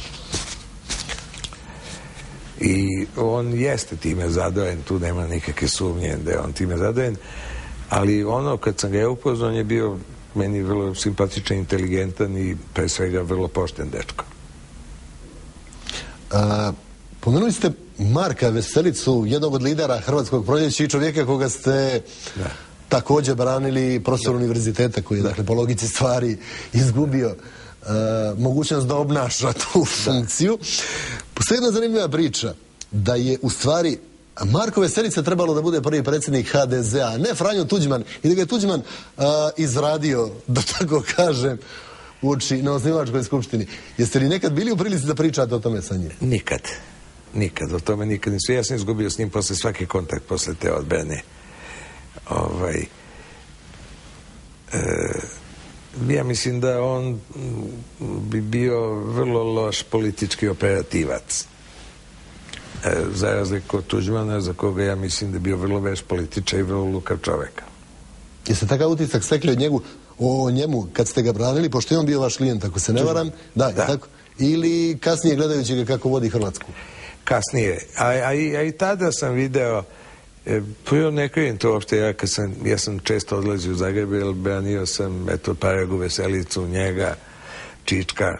[SPEAKER 2] I on jeste time zadojen, tu nema nikakve sumnje da je on time zadojen, ali ono kad sam ga ja upoznao, on je bio meni vrlo simpatičan, inteligentan i pre svega vrlo pošten dečko.
[SPEAKER 1] Pomenuli ste Marka Veselicu, jednog od lidera Hrvatskog proljeća i čovjeka koga ste također branili, profesor univerziteta koji je, dakle, po logici stvari izgubio mogućnost da obnaša tu funkciju. Postoji jedna zanimljiva priča da je u stvari Marko Veselica trebalo da bude prvi predsjednik HDZ-a, a ne Franjo Tuđman, i da ga je Tuđman izradio, da tako kažem, uoči na osnivačkoj skupštini. Jeste li nekad bili u prilici da pričate o tome sa njim?
[SPEAKER 2] Nikad, o tome nikad nisu. Ja sam izgubio s njim posle svaki kontakt, posle te odbrane. Ja mislim da on bi bio vrlo loš politički operativac, za razliku od Tuđmana, za koga ja mislim da je bio vrlo veš političar i vrlo lukav čoveka.
[SPEAKER 1] Jeste takav utisak stekli o njemu kad ste ga branili, pošto je on bio vaš klijent, ako se ne varam? Da. Tako? Ili kasnije gledajući ga kako vodi Hrvatsku?
[SPEAKER 2] Kasnije, a i tada sam video, prvo ne krijem to uopšte, ja sam često odlazio u Zagreb, jer branio sam Paragu, Veselicu, njega, Čička,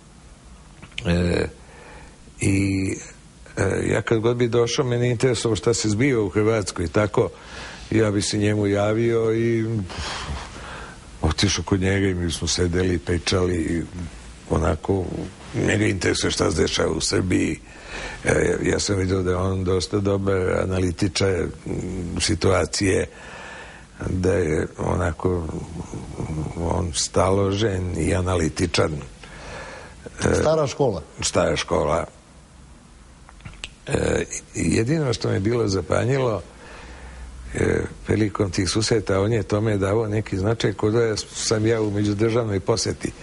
[SPEAKER 2] i ja kad god bi došao, mene interesovalo šta se zbiva u Hrvatskoj i tako, ja bi se njemu javio i otišao kod njega i mi smo sedeli, pričali i onako, njega interesuje šta se dešava u Srbiji. Ja sam vidio da je on dosta dobar analitičar situacije, da je onako on staložen i analitičan. Stara škola. Jedino što me bilo zapanjilo prilikom tih susreta, on je tome davao neki značaj kod da sam ja u međudržavnoj posjeti.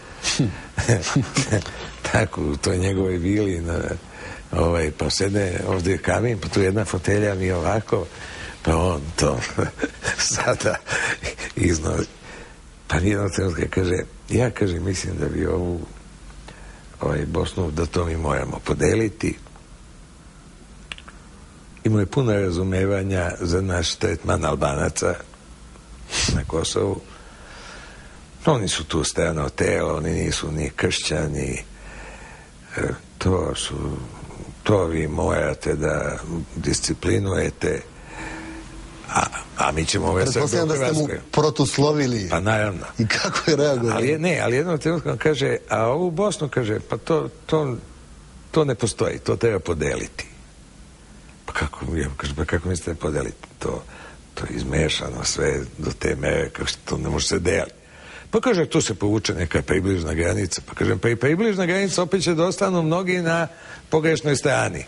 [SPEAKER 2] Tako, u toj njegovoj vili pa sede ovdje kamin, pa tu jedna fotelja mi ovako, pa on to sada iznosi. Pa nijednog trenutka kaže, ja mislim da bi ovu Bosnu, da to mi moramo podeliti. Imao je puno razumevanja za naš tretman Albanaca na Kosovu. Oni su tu strano telo, oni nisu ni kršćani, to vi morate da disciplinujete, a mi ćemo ove Srbe u Hrvatskoj.
[SPEAKER 1] Pretpostavljam da ste mu protuslovili.
[SPEAKER 2] Pa naravno.
[SPEAKER 1] I kako je reagovao?
[SPEAKER 2] Ali jednog trenutka kaže, a ovu Bosnu, kaže, pa to ne postoji, to treba podeliti. Pa kako mislite podeliti? To je izmešano sve do te mere, kako to ne može se deliti. Pa kaže, tu se povuče neka približna granica. Pa kažem, pa i približna granica opet će da ostanu mnogi na pogrešnoj strani.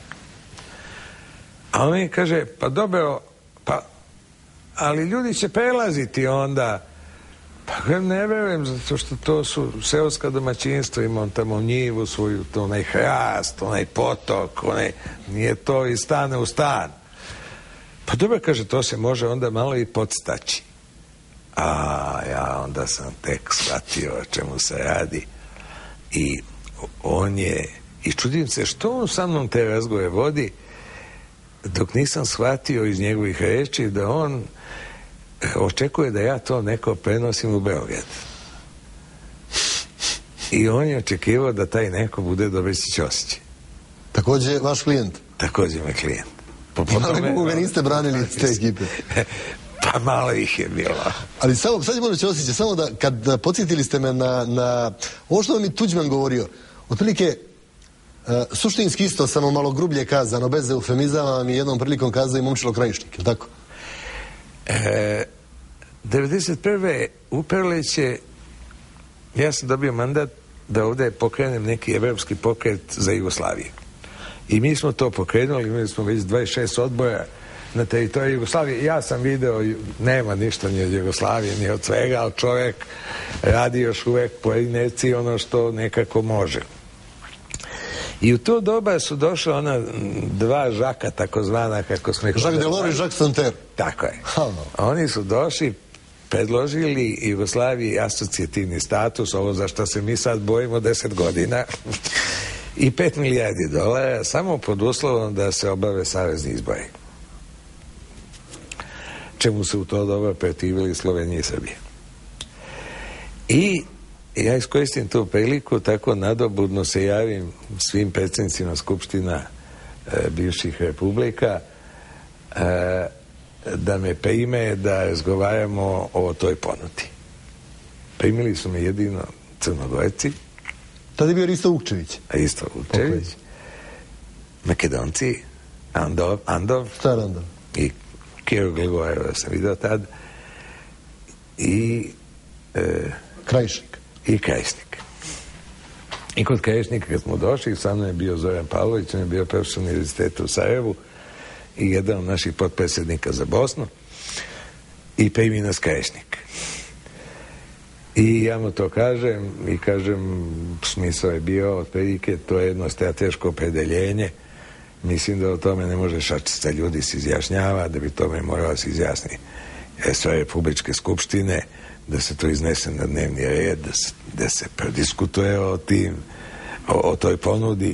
[SPEAKER 2] A on mi kaže, pa dobro, ali ljudi će prelaziti onda. Pa ne verujem, zato što to su seoska domaćinstva, imam tamo njivu svoju, onaj hrast, onaj potok, nije to iz stana u stan. Pa dobro, kaže, to se može onda malo i podstaći. A ja onda sam tek shvatio o čemu se radi. I on je, i čudim se što on sa mnom te razgovore vodi, dok nisam shvatio iz njegovih reči da on očekuje da ja to neko prenosim u Beograd. I on je očekivao da taj neko bude Dobrica Ćosić.
[SPEAKER 1] Također vaš klijent?
[SPEAKER 2] Također me klijent.
[SPEAKER 1] Koga niste branili iz te ekipe?
[SPEAKER 2] Pa malo ih je bilo.
[SPEAKER 1] Ali samo, sad je možda Ćosić, samo da, kad podsjetili ste me na ovo što vam je Tuđman govorio, otprilike, suštinski isto, samo malo grublje kazano, bez eufemizama, vam je jednom prilikom kazao i Momčilo Krajišnik, je li tako?
[SPEAKER 2] 91. u Proleće ja sam dobio mandat da ovdje pokrenem neki evropski pokret za Jugoslaviju. I mi smo to pokrenuli, imali smo već 26 odbora na teritoriji Jugoslavije. Ja sam video, nema ništa ni od Jugoslavije, ni od svega, ali čovjek radi još uvek po inerciji ono što nekako može. I u to doba su došla ona dva Žaka, takozvana, kako smo ih...
[SPEAKER 1] Jacques Delors i Jacques Santer.
[SPEAKER 2] Tako je. Oni su došli, predložili Jugoslaviji asocijativni status, ovo za što se mi sad bojimo 10 godina, i 5 milijardi dolara, samo pod uslovom da se obave savezni izbori. Čemu se u to doba protivili Slovenija i Srbija. I ja iskoristim tu priliku, tako nadobudno se javim svim predsjednicima skupština bivših republika da me prime da razgovaramo o toj ponudi. Primili su me jedino Crnogorci.
[SPEAKER 1] Tad je bio Risto Vukčević.
[SPEAKER 2] Risto Vukčević. Makedonci, Andov.
[SPEAKER 1] Star Andov.
[SPEAKER 2] I Kiro Gligoreva sam vidio tad. I
[SPEAKER 1] Krajišnik.
[SPEAKER 2] I Krajišnik. I kod Krajišnika kad smo došli, sa mnom je bio Zoran Pavlović, on je bio profesor univerziteta u Sarajevu i jedan od naših potpredsjednika za Bosnu, i primi nas Krajišnik. I ja mu to kažem i kažem, smisao je bio otprilike, to je jedno strateško opredeljenje, mislim da o tome ne može šačica ljudi se izjašnjava, da bi tome morala se izjasni sve republičke skupštine, da se to iznese na dnevni red, da se prodiskutuje o toj ponudi.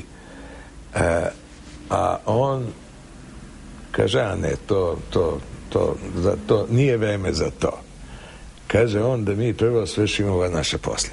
[SPEAKER 2] A on kaže, a ne, to nije vreme za to. Kaže on da mi prvo svršimo ova naša posla.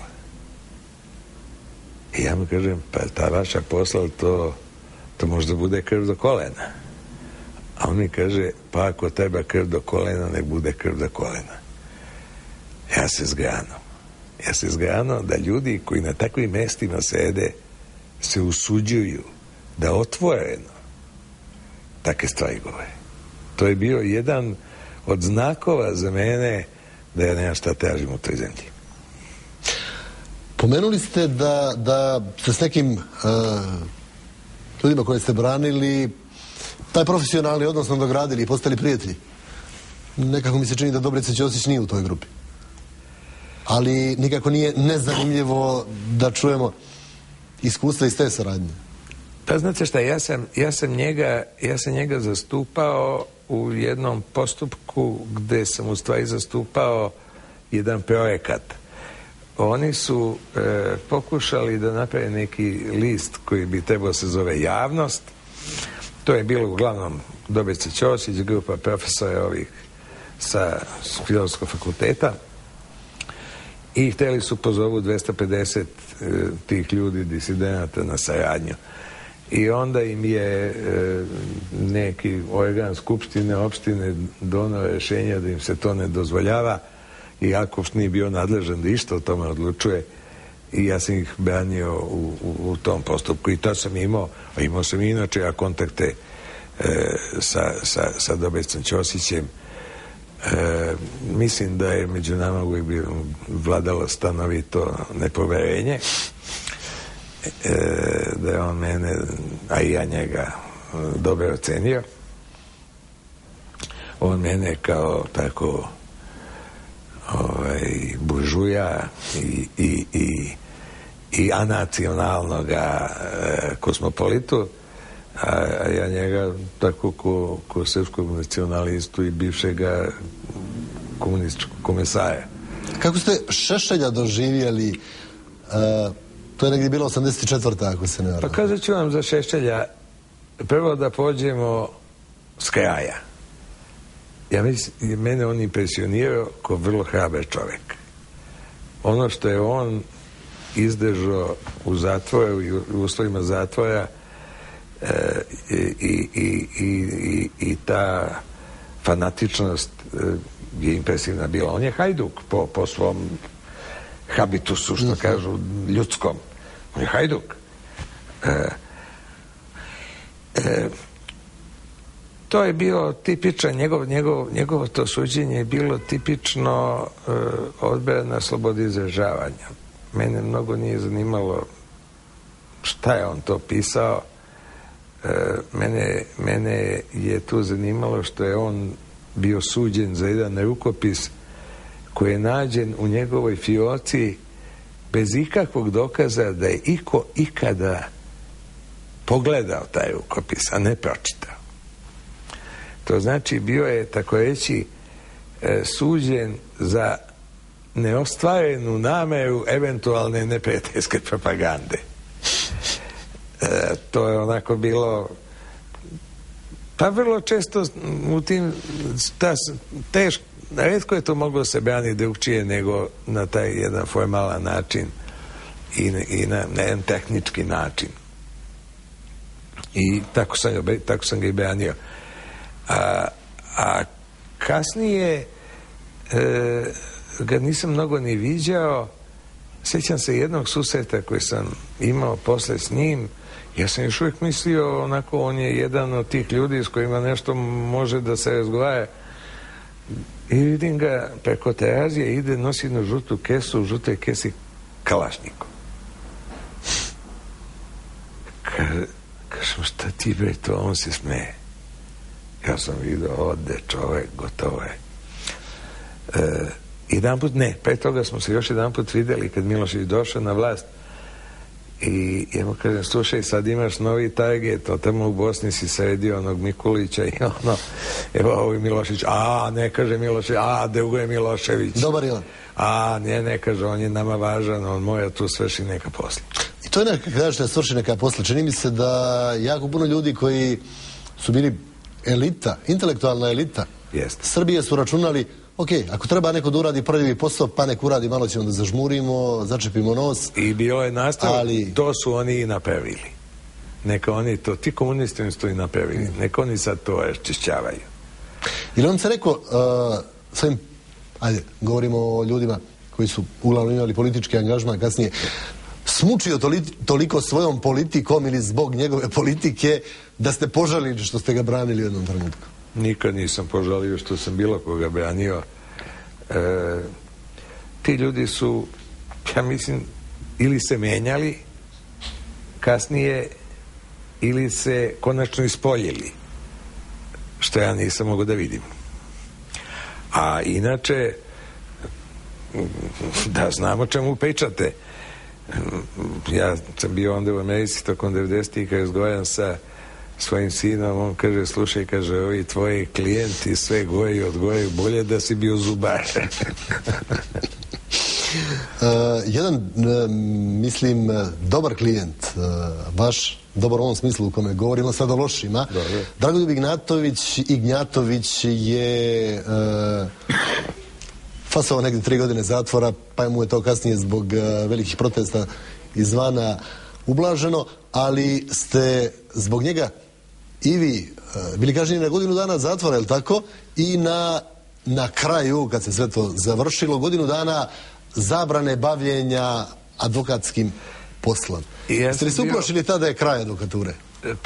[SPEAKER 2] I ja mu kažem, pa ta vaša posla, to možda bude krv do kolena. A on mi kaže, pa ako treba krv do kolena, nek bude krv do kolena. Ja se zgrano da ljudi koji na takvim mestima sede se usuđuju da otvoreno takve stvari govore. To je bio jedan od znakova za mene da ja nemam šta tražim u toj zemlji.
[SPEAKER 1] Pomenuli ste da ste s nekim ljudima koje ste branili taj profesionalni odnos nadogradili i postali prijatelji. Nekako mi se čini da Dobrica Ćosić nije u toj grupi. Ali nikako nije nezanimljivo da čujemo iskustva iz te saradnje.
[SPEAKER 2] Pa znate šta, ja sam njega zastupao u jednom postupku gde sam u stvari zastupao jedan projekat. Oni su pokušali da naprave neki list koji bi trebao se zove Javnost. To je bilo uglavnom Dobrica Ćosić, grupa profesora ovih sa Filozofskog fakulteta, i htjeli su pozovu 250 tih ljudi, disidenata, na saradnju. I onda im je neki organ skupštine, opštine donao rješenje da im se to ne dozvoljava, i Jakobs nije bio nadležan da isto o tome odlučuje, i ja sam ih branio u tom postupku, i to sam imao, a imao sam inače ja kontakte sa Dobricom Ćosićem. Mislim da je među nama uvijek vladalo stanovito nepoverenje, da je on mene, a i ja njega, dobro ocenio. On mene kao tako buržuja i anacionalnog kosmopolitu, a ja njega tako ko srpskog nacionalistu i bivšega komunističkog komesara.
[SPEAKER 1] Kako ste Šešelja doživjeli? To je negdje bilo 84. ako se ne varam.
[SPEAKER 2] Pa kazat ću vam za Šešelja. Prvo da pođemo s kraja. Mene on impresionirao kao vrlo hrabar čovjek. Ono što je on izdržao u zatvoru i u uslovima zatvora i ta fanatičnost je impresivna bila. On je hajduk po svom habitusu, što kažu, ljudskom. On je hajduk. To je bilo tipičan, njegovo to suđenje je bilo tipično odbrana slobode izražavanja. Mene mnogo nije zanimalo šta je on to pisao. Mene je tu zanimalo što je on bio suđen za jedan rukopis koji je nađen u njegovoj fioci bez ikakvog dokaza da je iko ikada pogledao taj rukopis, a ne pročitao. To znači bio je, tako reći, suđen za neostvarenu nameru eventualne neprijateljske propagande. To je onako bilo, pa vrlo često u tim retko je to moglo se braniti drugčije nego na taj jedan formalan način i na jedan tehnički način. I tako sam ga i branio. A kasnije ga nisam mnogo ni viđao. Sjećam se jednog susreta koji sam imao posle s njim. Ja sam još uvijek mislio onako, on je jedan od tih ljudi s kojima nešto može da se razgovara. I vidim ga preko terazije, ide, nosi jednu žutu kesu, u žutoj kesi kalašnikom. Kažem, šta ti bre to? On se smeje. Ja sam vidio, ode čovek, gotovo je. Pre toga smo se još jedan put videli kad Milošević došao na vlast i ja mu kažem, slušaj, sad imaš novi target, od tamo u Bosni si sredio onog Mikulića i ono, evo ovo je Milošević, ne kaže Milošević, drugo je Milošević.
[SPEAKER 1] Dobar je on.
[SPEAKER 2] Ne kaže, on je nama važan, on mora tu svrši neka posla.
[SPEAKER 1] I to je neka, kada što je svrši neka posla, čini mi se da jako puno ljudi koji su bili elita, intelektualna elita Srbije su računali, ok, ako treba neko da uradi prvi posao, pa nek uradi, malo ćemo da zažmurimo, začepimo nos.
[SPEAKER 2] I bio je nastav, to su oni i napravili. Neka oni to, ti komunisti su to i napravili, neka oni sad to raščišćavaju.
[SPEAKER 1] Ili on se rekao svojim, govorimo o ljudima koji su uglavnom imali politički angažman kasnije, smučio toliko svojom politikom ili zbog njegove politike da ste požalili što ste ga branili u jednom trenutku?
[SPEAKER 2] Nikad nisam požalio što sam bilo koga branio. Ti ljudi su, ja mislim, ili se menjali kasnije ili se konačno ispoljili, što ja nisam mogao da vidim. A inače, da znam o čemu pričate. Ja sam bio onda u Americi tokom 90-ih kad razgovaram sa svojim sinom, on kaže, slušaj, kaže, ovi tvoji klijenti sve goji odgojaju, bolje da si bio zubar.
[SPEAKER 1] Jedan, mislim, dobar klijent, baš dobar u ovom smislu u kome govorimo sad o lošima, Dragoljub Ignjatović je fasovao negdje 3 godine zatvora, pa mu je to kasnije zbog velikih protesta izvana ublaženo, ali ste zbog njega i vi bili kažnjeni na godinu dana zatvora, je li tako? I na kraju, kad se sve to završilo, godinu dana zabrane bavljenja advokatskim poslom. Jeste li se uplašili tada je kraj advokature?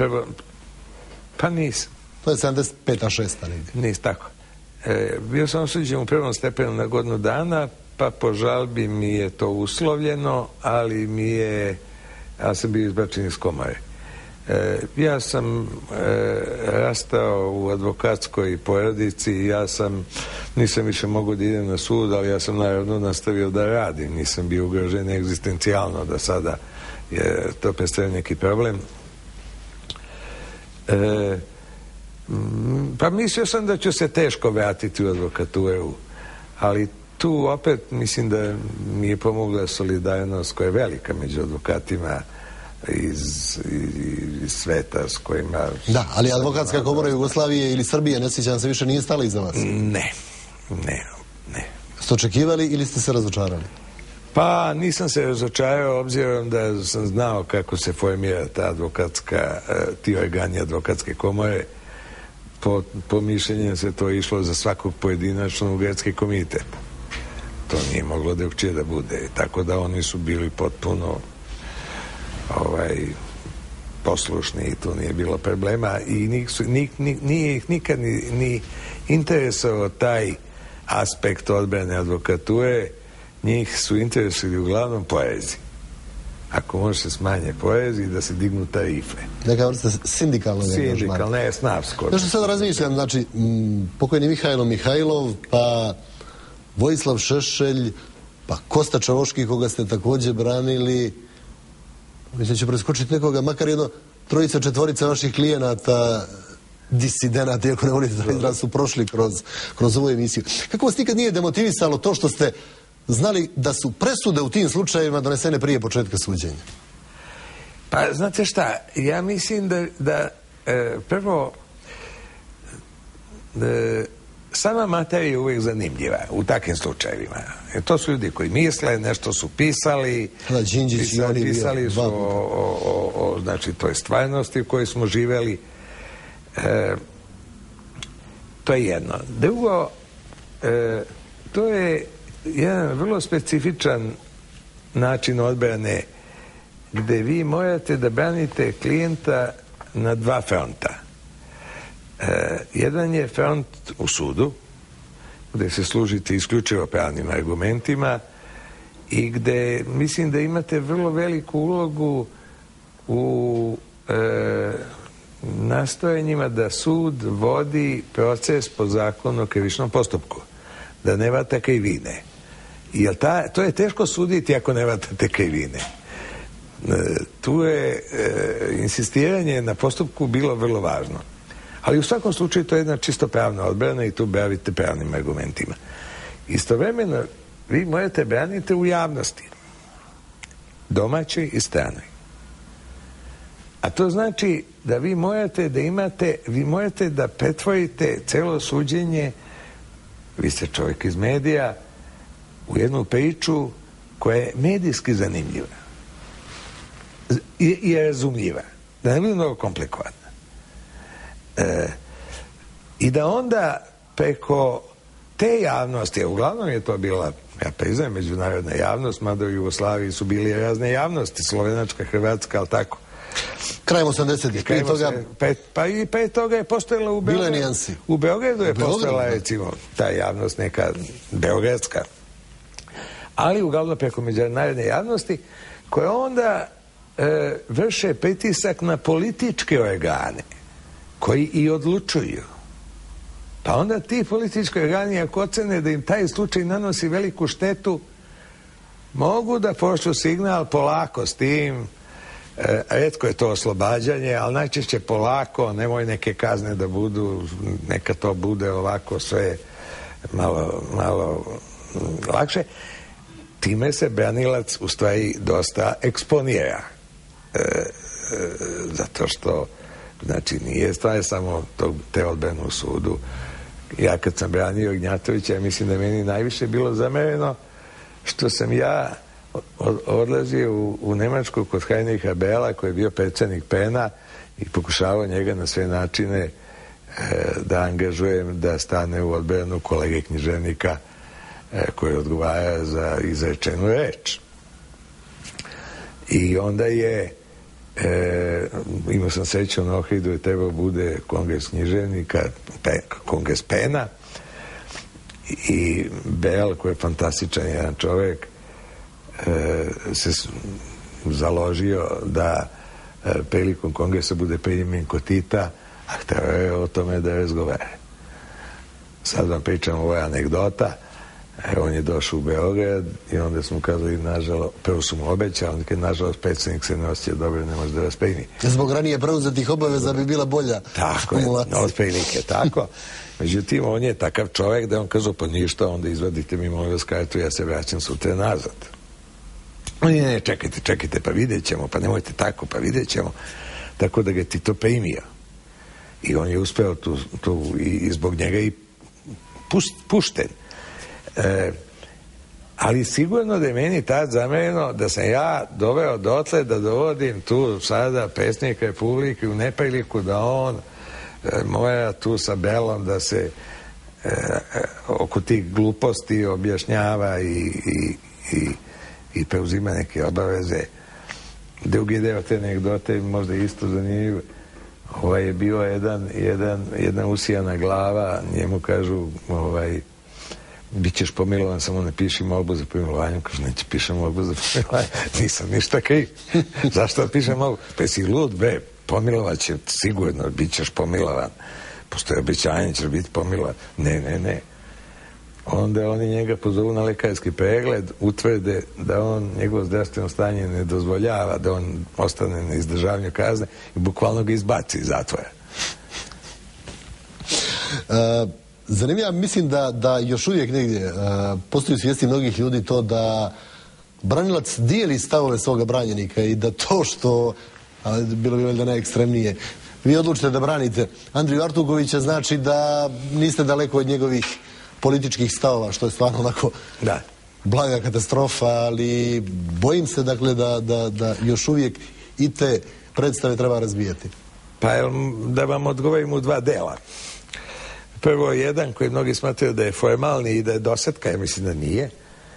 [SPEAKER 2] Pa nisam.
[SPEAKER 1] To je 75-6 negdje.
[SPEAKER 2] Nis, tako. Bio sam osuđen u prvom stepenu na godinu dana, pa po žalbi mi je to uslovljeno, ali ja sam bio izbačen iz komore. Ja sam rastao u advokatskoj porodici i nisam više mogao da idem na sud, ali ja sam naravno nastavio da radim. Nisam bio ugrožen egzistencijalno da sada je to predstavlja neki problem. Pa mislio sam da ću se teško vratiti u advokaturu, ali tu opet mislim da mi je pomogla solidarnost koja je velika među advokatima iz sveta s kojima...
[SPEAKER 1] Da, ali advokatska komora Jugoslavije ili Srbije, ne sjećam se više, nije stala iza vas?
[SPEAKER 2] Ne.
[SPEAKER 1] Ste očekivali ili ste se razočarali?
[SPEAKER 2] Pa nisam se razočarao, obzirom da sam znao kako se formira ta advokatska, ti organi advokatske komore. Po mišljenju se to išlo za svakog pojedinačno u gradski komitet. To nije moglo drugčije da bude. Tako da oni su bili potpuno poslušni i tu nije bilo problema i nije ih nikad ni interesovao taj aspekt odbrane advokature. Njih su interesili uglavnom porezi. Ako može se smanje porezi i da se dignu tarife.
[SPEAKER 1] Neka vrsta sindikalnog angažmana.
[SPEAKER 2] Sindikalne, snavsko.
[SPEAKER 1] Nešto sad razmišljam, znači, pokojni Mihajlo Mihajlov, pa Vojislav Šešelj, pa Kosta Čavoški, koga ste također branili. Mislim ću preskočiti nekoga, makar jedno trojica, četvorica vaših klijenata, disidenata, iako ne volite da izraz, su prošli kroz ovu emisiju. Kako vas nikad nije demotivisalo to što ste znali da su presude u tim slučajevima donesene prije početka suđenja?
[SPEAKER 2] Pa, znate šta, ja mislim da prvo sama materija je uvijek zanimljiva u takvim slučajevima. To su ljudi koji misle, nešto su pisali, pisali su o znači, toj stvarnosti u kojoj smo živeli. To je jedno. Drugo, to je jedan vrlo specifičan način odbrane gdje vi morate da branite klijenta na dva fronta. Jedan je front u sudu, gdje se služite isključivo pravnim argumentima i gdje mislim da imate vrlo veliku ulogu u nastojanjima da sud vodi proces po zakonu o krivičnom postupku, da ne vata krivine. Jer to je teško suditi ako ne vatate krivine. Tu je insistiranje na postupku bilo vrlo važno. Ali u svakom slučaju to je jedna čisto pravna odbrana i tu bavite pravnim argumentima. Istovremeno vi morate braniti u javnosti, domaćoj i stranoj. A to znači da vi morate da pretvorite celo suđenje, vi ste čovjek iz medija, u jednu priču koja je medijski zanimljiva i razumljiva, da ne bude mnogo komplikovana. I da onda preko te javnosti, a uglavnom je to bila, ja priznajem, međunarodna javnost, mada u Jugoslaviji su bili razne javnosti, slovenačka, hrvatska, ali tako.
[SPEAKER 1] Krajem 80-ih, prije toga...
[SPEAKER 2] Pa i pre toga je postojala u Beogradu.
[SPEAKER 1] Bile nijansi.
[SPEAKER 2] U Beogradu je postojala, recimo, ta javnost neka beogradska. Ali uglavnom preko međunarodne javnosti, koje onda vrše pritisak na političke organe, koji i odlučuju. Pa onda ti politički organi, ako ocene da im taj slučaj nanosi veliku štetu, mogu da pošlu signal polako s tim. Retko je to oslobađanje, ali najčešće polako, nemoj neke kazne da budu, neka to bude ovako sve malo lakše. Time se branilac u stvari dosta eksponira. Zato što, znači, nije stvar samo te odbrane u sudu. Ja kad sam branio Ignjatovića, mislim da je meni najviše bilo zamereno što sam ja odlazio u Nemačku kod Heinricha Bela, koji je bio predsjednik PEN-a, i pokušavao njega na sve načine da angažujem da stane u odbranu kolege književnika koji odgovara za izrečenu reč. I onda je imao sam sreću na Ohridu i trebao bude kongres književnika, kongres PEN-a, i Bel, koji je fantastičan jedan čovjek, se založio da prilikom kongresa bude primjen kod Tita, a htio je o tome da razgovara. Sad vam pričam, ovo je anegdota. On je došao u Beograd i onda smo kazali, nažalost, prvo su mu obećali, nažalost, predsjednik se ne osjeća dobro, ne može da vas primi.
[SPEAKER 1] Zbog ranije preuzetih obaveza bi bila bolja
[SPEAKER 2] akumulacija. Tako je, otprilike tako. Međutim, on je takav čovjek da on kazao, pa ništa, onda izvadite mi moju vas kartu, ja se vraćam sutra nazad. Ne, čekajte, pa vidjet ćemo, pa nemojte tako, pa vidjet ćemo. Tako da ga Tito primio. I on je uspeo tu i zbog njega i pušten. Ali sigurno da je meni tad zamereno da sam ja doveo dotle da dovodim tu sada predsjednika Republike u nepriliku da on mora tu sa Belom da se oko tih gluposti objašnjava i preuzima neke obaveze. Drugi deo te anegdote možda isto zanimljiv. Je bio jedna usijana glava, njemu kažu bit ćeš pomilovan, samo ne piši molbu za pomilovanje. Kaže, neće pišem molbu za pomilovanje, nisam ništa kriv. Zašto pišem molbu? Pa si lud, bre, pomilovat će sigurno, bit ćeš pomilovan. Postoje obećanje, ćeš biti pomilovan. Ne. Onda oni njega pozovu na lekarski pregled, utvrde da njegovo zdravstveno stanje ne dozvoljava da on ostane na izdržavanju kazne i bukvalno ga izbaci iz zatvora.
[SPEAKER 1] Zanimljivo, mislim da još uvijek negdje postoji svijesti mnogih ljudi to da branilac dijeli stavove svoga branjenika i da to što, bilo bi valjda najekstremnije, vi odlučite da branite Andriju Artukovića, znači da niste daleko od njegovih političkih stavova, što je stvarno onako blaga katastrofa, ali bojim se dakle da još uvijek i te predstave treba razvijati.
[SPEAKER 2] Pa da vam odgovorim u dva dela. Prvo jedan koji mnogi smatraju da je formalni i da je dosetka, ja mislim da nije.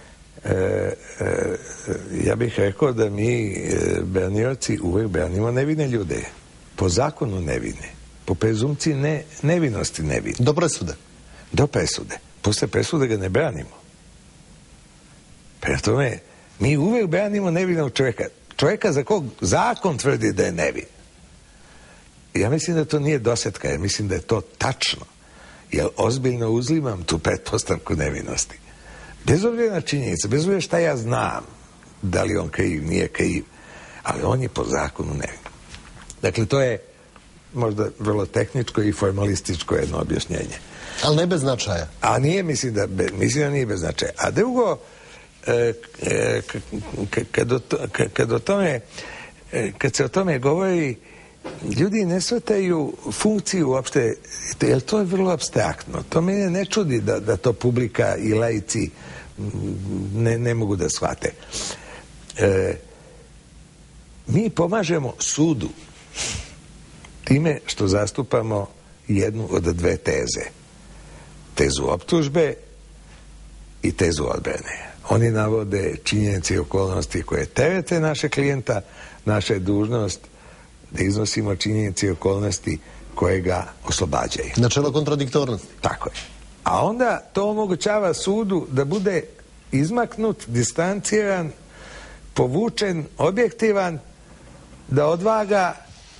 [SPEAKER 2] Ja bih rekao da mi branioci uvijek branimo nevine ljude. Po zakonu nevine. Po prezumciji nevinosti nevine.
[SPEAKER 1] Do presude.
[SPEAKER 2] Do presude. Posle presude ga ne branimo. Prema tome, mi uvijek branimo nevinog čovjeka. Čovjeka za kog zakon tvrdi da je nevin. Ja mislim da to nije dosetka, ja mislim da je to tačno. Jer ozbiljno uzimam tu pretpostavku nevinosti. Bez obzira na činjenice, bez obzira šta ja znam, da li on kriv, nije kriv, ali on je po zakonu nevin. Dakle, to je možda vrlo tehničko i formalističko jedno objašnjenje.
[SPEAKER 1] Ali ne bez značaja.
[SPEAKER 2] A nije, mislim da nije bez značaja. A drugo, kad se o tome govori, ljudi ne shvataju funkciju uopšte, jer to je vrlo apstraktno. To mene ne čudi da to publika i laici ne mogu da shvate. Mi pomažemo sudu time što zastupamo jednu od dve teze. Tezu optužbe i tezu odbrane. Oni navode činjenice i okolnosti koje terete naše klijenta, naša je dužnost da iznosimo činjenice i okolnosti koje ga oslobađaju.
[SPEAKER 1] Načelo kontradiktornosti.
[SPEAKER 2] Tako je. A onda to omogućava sudu da bude izmaknut, distanciran, povučen, objektivan, da odvaga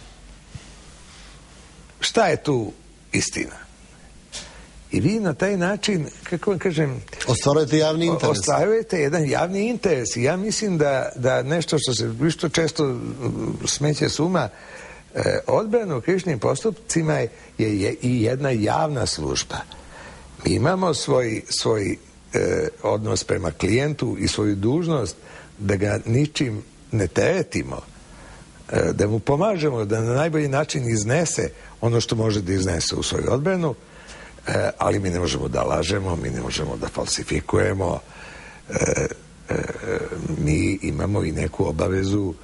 [SPEAKER 2] šta je tu istina. I vi na taj način, kako vam kažem,
[SPEAKER 1] ostvarujete javni interes.
[SPEAKER 2] Ostvarujete jedan javni interes. I ja mislim da nešto što se isto često smeće s uma, odbrana u krivičnim postupcima je i jedna javna služba. Mi imamo svoj odnos prema klijentu i svoju dužnost da ga ničim ne teretimo, da mu pomažemo da na najbolji način iznese ono što može da iznese u svoju odbranu, ali mi ne možemo da lažemo, mi ne možemo da falsifikujemo, mi imamo i neku obavezu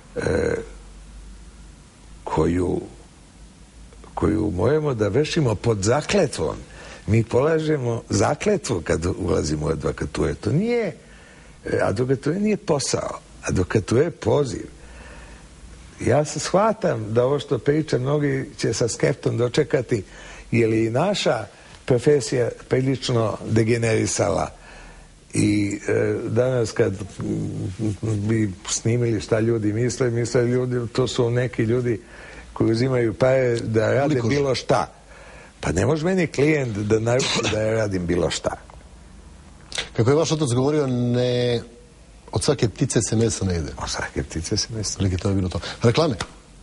[SPEAKER 2] koju moramo da vršimo pod zakletvom. Mi polažemo zakletvu kad ulazimo u advokaturu. To nije, advokatura nije posao, advokatura je poziv. Ja se shvatam da ovo što pričam, mnogi će sa skeptom dočekati, je li naša profesija prilično degenerisala. I danas kad bi snimili šta ljudi misle ljudi, to su neki ljudi koji uzimaju pare da rade bilo šta. Pa ne može meni klijent da naruči da ja radim bilo šta.
[SPEAKER 1] Kako je vaš otac govorio, ne... Od svake ptice se meso ne jede.
[SPEAKER 2] Od svake ptice se meso ne jede.
[SPEAKER 1] To je bilo to. Reklame.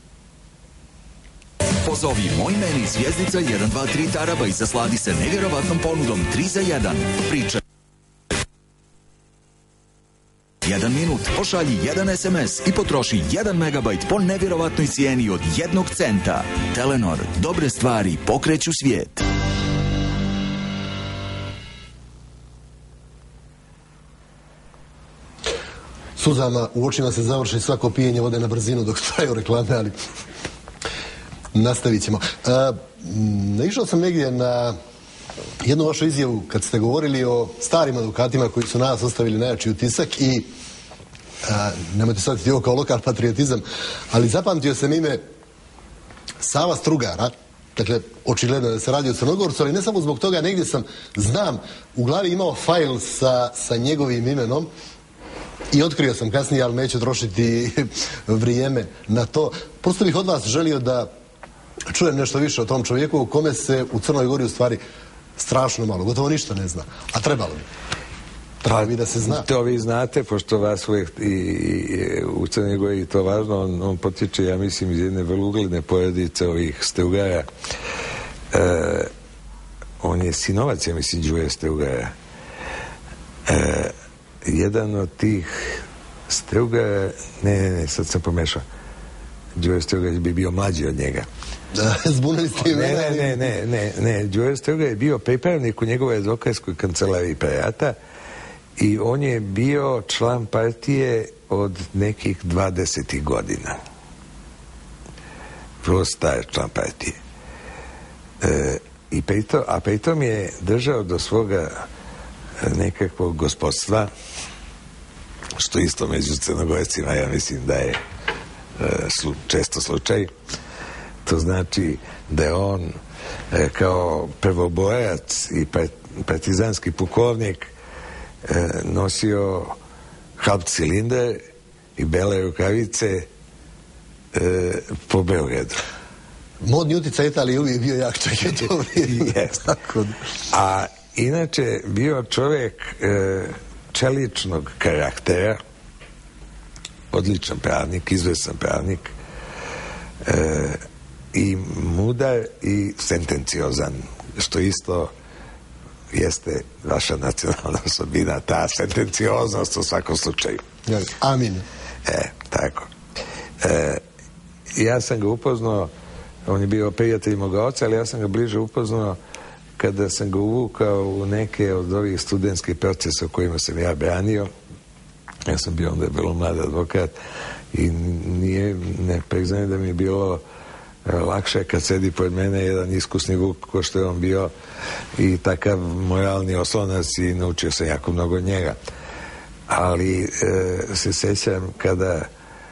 [SPEAKER 3] Pozovi Moj meni zvjezdica 123 taraba i zasladi se nevjerovatnom ponudom 3 za 1. Priča 1 minut, pošalji 1 SMS i potroši 1 megabajt po nevjerovatnoj cijeni od 1 centa. Telenor, dobre stvari pokreću svijet.
[SPEAKER 1] Suzama u očima se završi svako pijenje vode na brzinu dok traju reklame, ali nastavit ćemo. Naišao sam negdje na jednu vašu izjavu kad ste govorili o starim advokatima koji su nas ostavili najjači utisak i nemojte shvatiti ovo kao lokal patriotizam, ali zapamtio sam ime Sava Strugara. Dakle, očigledno da se radi o Crnogorcu, ali ne samo zbog toga, negdje sam, znam, u glavi imao fajl sa njegovim imenom i otkrio sam kasnije, ali neću trošiti vrijeme na to. Prosto bih od vas želio da čujem nešto više o tom čovjeku o kome se u Crnoj Gori u stvari strašno malo, gotovo ništa ne zna, a trebalo bi. Treba bi da se zna.
[SPEAKER 2] To vi znate, pošto vas uvijek i u Crnoj Gori to važno, on potječe, ja mislim, iz jedne vrlo ugledne porodice ovih Strugara. On je sinovac, ja mislim, Đure Strugara. Jedan od tih Strugara, ne, sad sam pomešao. Đure Strugar bi bio mlađi od njega.
[SPEAKER 1] Zbunili ste imena?
[SPEAKER 2] Ne, Đure Strugar je bio pripravnik u njegovoj advokatskoj kancelariji pre rata i on je bio član partije od nekih 20 godina. Vrlo star član partije. A pritom je držao do svoga nekakvog gospodstva, što isto među Crnogorcima, ja mislim da je često slučaj. To znači da je on kao prvoborac i partizanski pukovnik nosio halb cilindar i bele rukavice po Beogradu.
[SPEAKER 1] Modni utjecaj Italije uvijek bio jak, čak je to vrijeme.
[SPEAKER 2] A inače bio čovjek čeličnog karaktera, odličan pravnik, izvrstan pravnik, i mudar i sentenciozan, što isto jeste vaša nacionalna osobina, ta sentencioznost u svakom slučaju.
[SPEAKER 1] Amin.
[SPEAKER 2] Tako. Ja sam ga upoznao, on je bio prijatelj moga oca, ali ja sam ga bliže upoznao kada sam ga uvukao u neke od ovih studentskih procesa u kojima sam ja branio. Ja sam bio onda vrlo mlad advokat i ne priznajem da mi je bilo lakše kad sedi pored mene jedan iskusni vuk ko što je on bio i takav moralni oslonac i naučio sam jako mnogo od njega. Ali se sjećam kada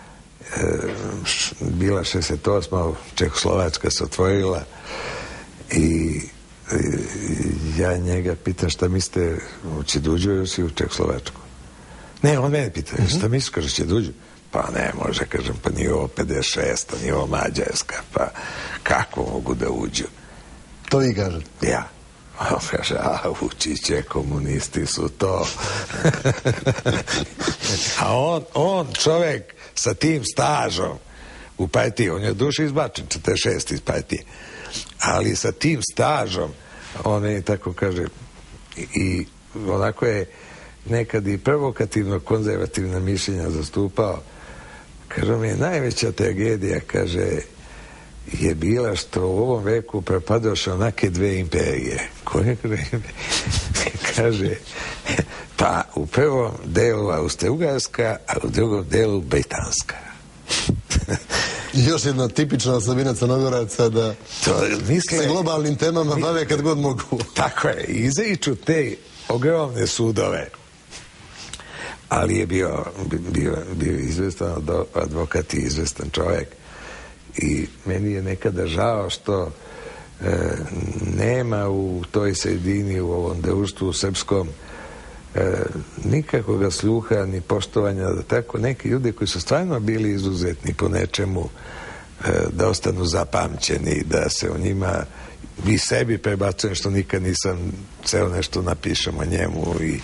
[SPEAKER 2] bila 68. Čehoslovačka se otvorila i ja njega pitam šta mislite, će dođu još i u Čehoslovačku? Ne, on mene pita, šta misliš, kaže, će dođu? Pa ne, može, kažem, pa nije ovo 56, nije ovo Mađarska, pa kako mogu da uđu?
[SPEAKER 1] To vi kažete?
[SPEAKER 2] Ja. On kaže, ući će, komunisti su to. A on čovjek sa tim stažom u partiji, on je duše izbačen, 46 iz partije, ali sa tim stažom, on je tako kaže, i onako je nekad i provokativno konzervativna mišljenja zastupao. Kaže, mi je najveća tragedija, kaže, je bila što u ovom veku propadoše onake dve imperije. Koje kaže, pa u prvom delu Austro-Ugarska, a u drugom delu Britanska.
[SPEAKER 1] Još jedna tipična osobina Crnogoraca da se globalnim temama bave kad god mogu.
[SPEAKER 2] Tako je, izriču te ogromne sudove. Ali je bio izvestan advokat i izvestan čovjek. I meni je nekada žao što nema u toj sredini, u ovom društvu srpskom, nikakvog sluha ni poštovanja da tako neki ljudi koji su stvarno bili izuzetni po nečemu da ostanu zapamćeni, da se o njima i sebi prebacujem što nikad nisam ceo nešto napišem o njemu i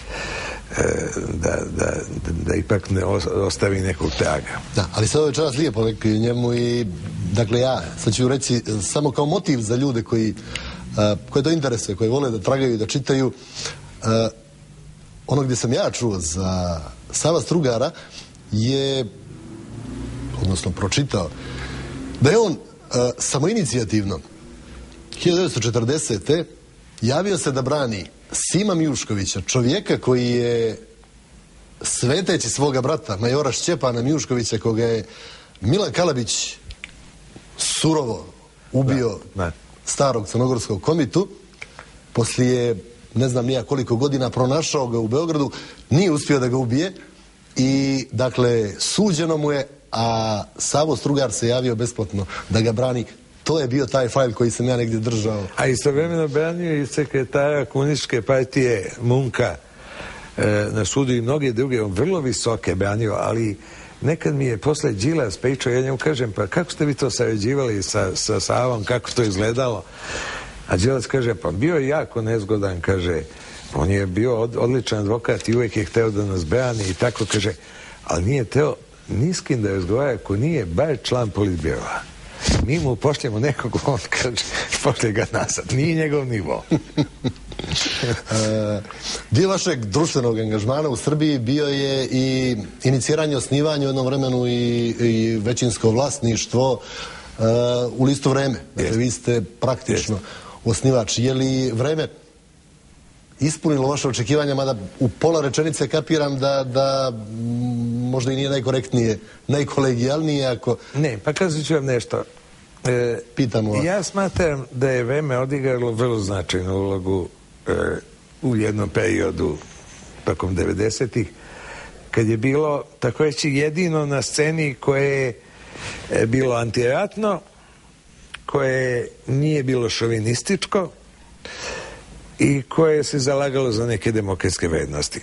[SPEAKER 2] da ipak ne ostavi nekog traga.
[SPEAKER 1] Da, ali sad ovaj čas lijepo rekao njemu i dakle ja sad ću reći samo kao motiv za ljude koje to interesuje, koji vole da tragaju i da čitaju, ono gdje sam ja čuo za Sava Strugara je, odnosno pročitao, da je on samoinicijativno 1940. javio se da brani Sima Mijuškovića, čovjeka koji je, sveteći svoga brata, majora Šćepana Mijuškovića, koga je Milan Kalabić surovo ubio starog crnogorskog komitu, poslije ne znam nija koliko godina pronašao ga u Beogradu, nije uspio da ga ubije i dakle suđeno mu je, a Savo Strugar se javio besplatno da ga brani. To je bio taj fajl koji sam ja negdje držao.
[SPEAKER 2] A istovremeno branio i sekretara komunističke partije Munka na sudu i mnoge druge, on vrlo visoke branio, ali nekad mi je posle Đilas pričao, ja njemu kažem, pa kako ste vi to sarađivali sa Savom, kako to izgledalo? A Đilas kaže, pa bio je jako nezgodan, kaže, on je bio odličan advokat i uvijek je hteo da nas brani i tako, kaže, ali nije teo ni s kim da razgovara ako nije bar član politbirova. Mi mu pošljemo nekog, on kaže, pošlje ga nazad, nije njegov nivo.
[SPEAKER 1] Dio vašeg društvenog angažmana u Srbiji bio je i iniciranje, osnivanje u jednom vremenu i većinsko vlasništvo u listu Vreme. Dakle, vi ste praktično osnivač. Je li Vreme ispunilo vaše očekivanja, mada u pola rečenice kapiram da možda i nije najkorektnije, najkolegijalnije ako...
[SPEAKER 2] Ne, pa kazat ću vam nešto.
[SPEAKER 1] Pitam ovako.
[SPEAKER 2] Ja smatram da je Vreme odigralo vrlo značajnu ulogu u jednom periodu tokom 90-ih, kad je bilo, tako reći, jedino na sceni koje je bilo antiratno, koje nije bilo šovinističko i koje se zalagalo za neke demokratske vrednosti.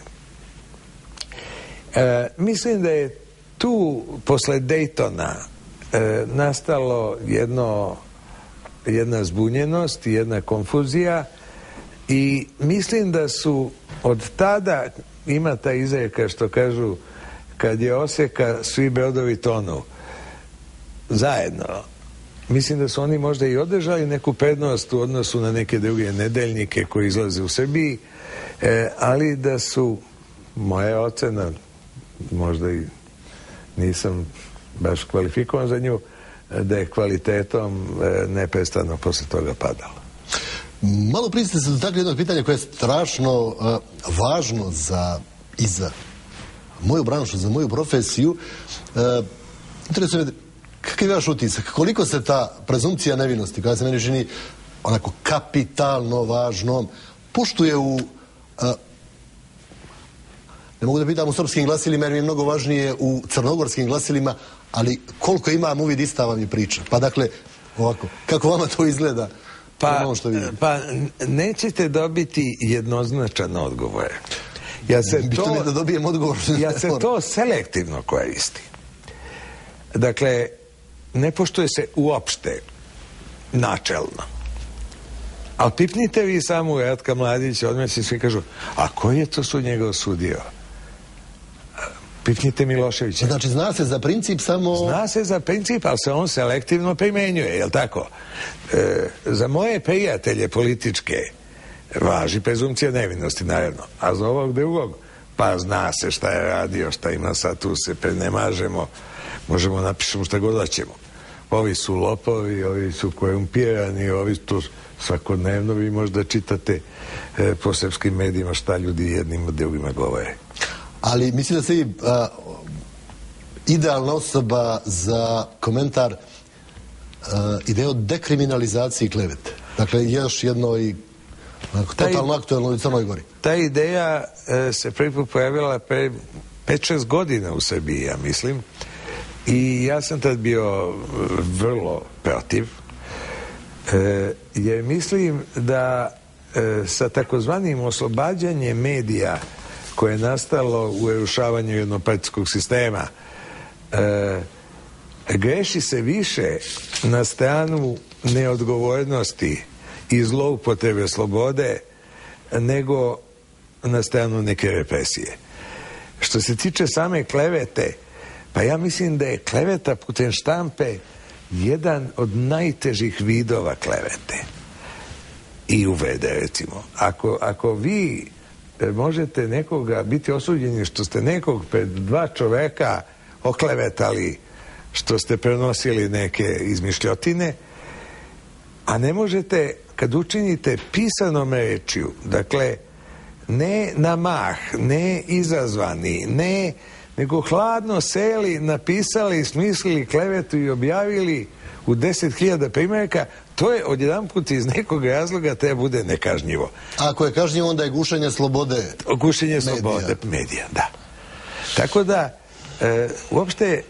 [SPEAKER 2] Mislim da je tu posle Daytona nastalo jedna zbunjenost i jedna konfuzija i mislim da su od tada, ima ta izreka što kažu, kad je oseka svi brodovi tonu zajedno. Mislim da su oni možda i održali neku prednost u odnosu na neke druge nedeljnike koji izlaze u Srbiji, ali da su, moja ocena, možda i nisam baš kvalifikovan za nju, da je kvalitetom neprestano posle toga padalo.
[SPEAKER 1] Malo prije ste se dotakli jednog pitanja koje je strašno važno za moju branšu, za moju profesiju. Interesuje me, kakav je vaš utisak? Koliko se ta prezumpcija nevinosti, koja se meni čini onako kapitalno važnom, poštuje u... Ne mogu da pitam u srpskim glasilima, jer mi je mnogo važnije u crnogorskim glasilima, ali koliko imam uvid, ista vam je priča. Pa dakle, ovako, kako vama to izgleda?
[SPEAKER 2] Pa nećete dobiti jednoznačan odgovor.
[SPEAKER 1] Biste mi da dobijem odgovor?
[SPEAKER 2] Ja se to selektivno koristim. Dakle, ne poštuje se uopšte načelno. Ali pipnite vi samo Ratka Mladića, odmah si svi kažu, a koji je to sud njega osudio? Pipnite Miloševića.
[SPEAKER 1] Znači, zna se za princip samo...
[SPEAKER 2] Zna se za princip, ali se on selektivno primenjuje, je li tako? Za moje prijatelje političke važi prezumpcija nevinosti, naravno. A za ovog drugog, pa zna se šta je radio, šta ima sad, tu se prenemažemo, možemo napišemo šta god hoćemo. Ovi su lopovi, ovi su korumpirani, ovi tu svakodnevno vi možda čitate po srpskim medijima šta ljudi jednim od drugima govore.
[SPEAKER 1] Ali mislim da ste vi idealna osoba za komentar ideje o dekriminalizaciji klevete. Dakle, još jedno i totalno aktuelno u Crnoj Gori.
[SPEAKER 2] Ta ideja se prvi put pojavila pre 5-6 godina u Srbiji, ja mislim. I ja sam tad bio vrlo protiv, jer mislim da sa takozvanim oslobađanjem medija koje je nastalo u urušavanju jednopartijskog sistema, greši se više na stranu neodgovornosti i zloupotrebe slobode nego na stranu neke represije. Što se tiče same klevete, pa ja mislim da je kleveta putem štampe jedan od najtežih vidova klevete i uvrede, recimo. Ako vi možete nekoga biti osuđeni što ste nekog pred dva čoveka oklevetali, što ste prenosili neke izmišljotine, a ne možete kad učinite pisanom rečju, dakle ne na mah, ne izazvani, ne, nego hladno seli, napisali, smislili klevetu i objavili u 10.000 primjeraka, to je odjedanput iz nekog razloga treba bude nekažnjivo.
[SPEAKER 1] Ako je kažnjivo, onda je gušenje slobode.
[SPEAKER 2] Gušenje slobode medija, da. Tako da, uopšte,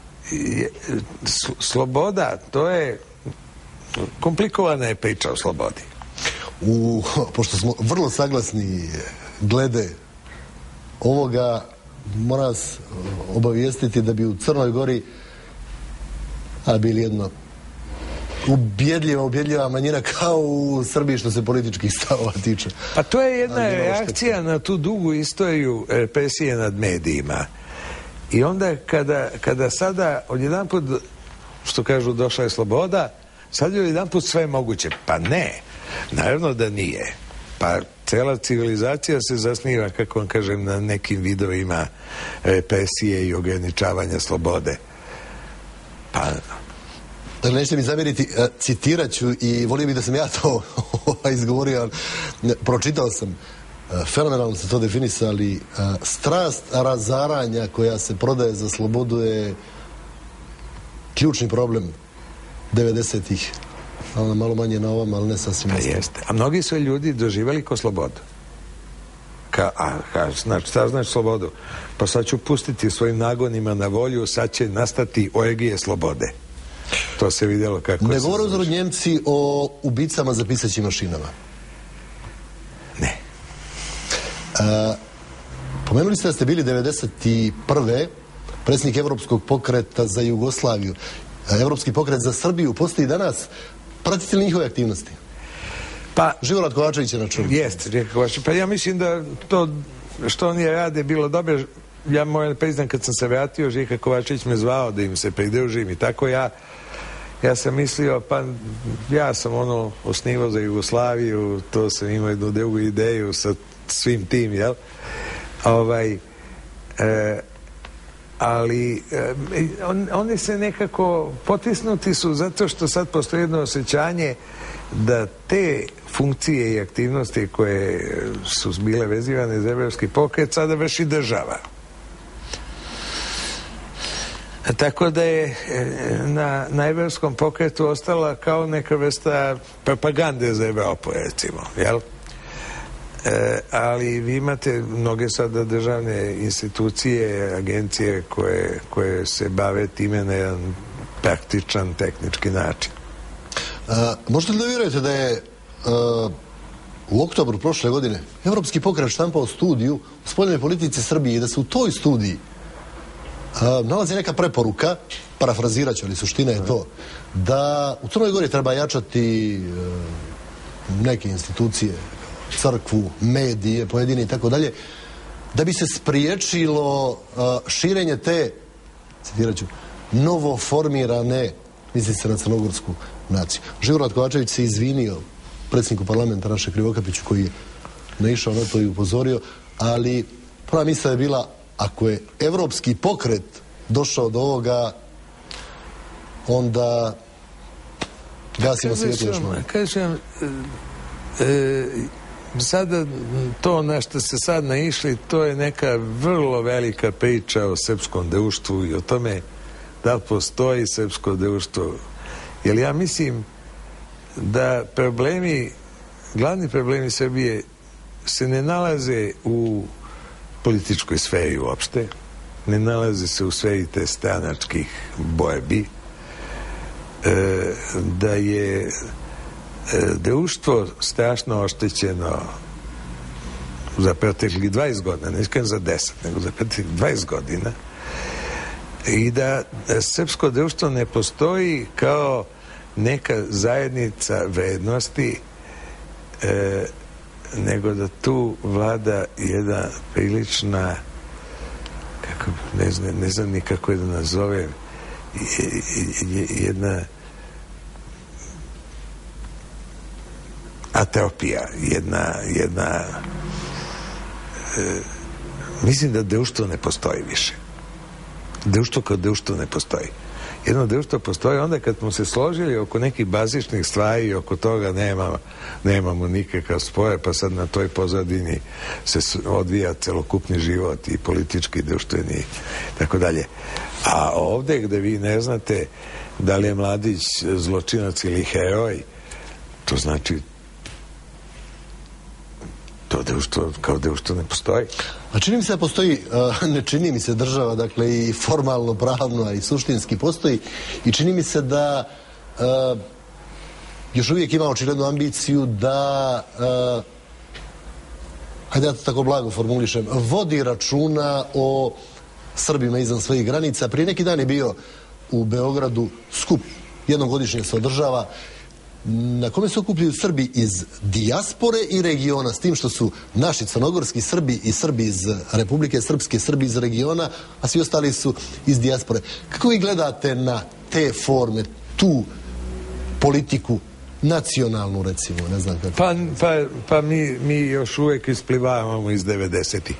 [SPEAKER 2] sloboda, to je komplikovana je priča o slobodi.
[SPEAKER 1] Pošto smo vrlo saglasni glede ovoga, moram vas obavijestiti da bi u Crnoj Gori bili jedno ubjedljiva manjina kao u Srbiji što se političkih stavova tiče.
[SPEAKER 2] Pa to je jedna reakcija na tu dugu istoriju represije nad medijima. I onda kada sada odjedanput, što kažu, došla je sloboda, sad je odjedanput sve moguće. Pa ne, naravno da nije. Pa cela civilizacija se zasniva, kako vam kažem, na nekim vidovima represije i ograničavanja slobode. Pa...
[SPEAKER 1] Dakle, nećete mi zamjeriti, citirat ću i volio bih da sam ja to izgovorio, pročitao sam, fenomenalno ste to definisali, strast razaranja koja se prodaje za slobodu je ključni problem 90-ih. Ali malo manje na ovom, ali ne sasvim.
[SPEAKER 2] Pa jeste. A mnogi su ljudi doživjeli ko slobodu. Šta znači slobodu? Pa sad ću pustiti svojim nagonima na volju, sad će nastati orgije slobode. To se vidjelo kako...
[SPEAKER 1] Ne govore uzrod Njemci o ubicama za pisaćim mašinama?
[SPEAKER 2] Ne.
[SPEAKER 1] Pomenuli ste da ste bili 91. predsjednik Evropskog pokreta za Jugoslaviju. Evropski pokret za Srbiju postoji danas. Pratite li njihove aktivnosti?
[SPEAKER 2] Pa...
[SPEAKER 1] Živorad Kovačević je na čelu.
[SPEAKER 2] Jeste, pa ja mislim da to što oni rade bilo dobro. Ja moram priznam, kad sam se vratio, Žika Kovačević me zvao da im se pridružim i tako ja sam mislio, pa ja sam osnivao za Jugoslaviju, to sam imao jednu drugu ideju sa svim tim, jel? Ali oni se nekako potisnuti su zato što sad postoji jedno osjećanje da te funkcije i aktivnosti koje su bile vezivane za evropski pokret sada vrši država. Tako da je na evropskom pokretu ostala kao neka vrsta propagande za Evropu, recimo, jel? Ali vi imate mnoge sada državne institucije, agencije koje se bave time na jedan praktičan, tehnički način.
[SPEAKER 1] Možete li da vjerujete da je u oktobru prošle godine Evropski pokret štampao studiju o spoljnoj politici Srbije i da se u toj studiji nalazi neka preporuka, parafrazirat ću, ali suština je to, da u Crnoj Gori treba jačati neke institucije, crkvu, medije, pojedine i tako dalje, da bi se spriječilo širenje te, citirat ću, novoformirane, misli se na crnogorsku naciju. Živorad Kovačević se izvinio predsjedniku parlamenta naše Krivokapiću koji je naišao na to i upozorio, ali prva misla je bila, ako je evropski pokret došao do ovoga, onda gasimo svijetu još malo.
[SPEAKER 2] Kažem, sada to na što se sad naišli, to je neka vrlo velika priča o srpskom društvu i o tome da li postoji srpsko društvo. Jer ja mislim da glavni problemi Srbije se ne nalaze u političkoj sferi uopšte, ne nalaze se u sferi te stranačkih borbi, da je društvo strašno oštećeno za proteklih 20 godina, ne kažem za 10, nego za proteklih 20 godina, i da srpsko društvo ne postoji kao neka zajednica vrednosti, nego da tu vlada jedna prilična, ne znam ni kako je da nazovem, jedna atropija, jedna mislim da društvo ne postoji više. Društvo kao društvo ne postoji. Jedno društvo postoji onda kad smo se složili oko nekih bazičnih stvari i oko toga nemamo nikakav spor, pa sad na toj pozadini se odvija celokupni život i politički, društveni i tako dalje. A ovdje gde vi ne znate da li je mladić zločinac ili heroj, to znači to društvo kao društvo ne postoji.
[SPEAKER 1] A čini mi se da postoji, ne čini mi se država, dakle i formalno, pravno, a i suštinski postoji, i čini mi se da još uvijek ima očiglednu ambiciju da, hajde ja to tako blago formulišem, vodi računa o Srbima izvan svojih granica. Prije neki dan je bio u Beogradu skup, jednogodišnje se održava, na kome se okupljaju Srbi iz dijaspore i regiona, s tim što su naši crnogorski Srbi i Srbi iz Republike Srpske, Srbi iz regiona, a svi ostali su iz dijaspore. Kako vi gledate na te forme, tu politiku nacionalnu, recimo, ne znam kako?
[SPEAKER 2] Pa mi još uvijek isplivavamo iz 90-ih.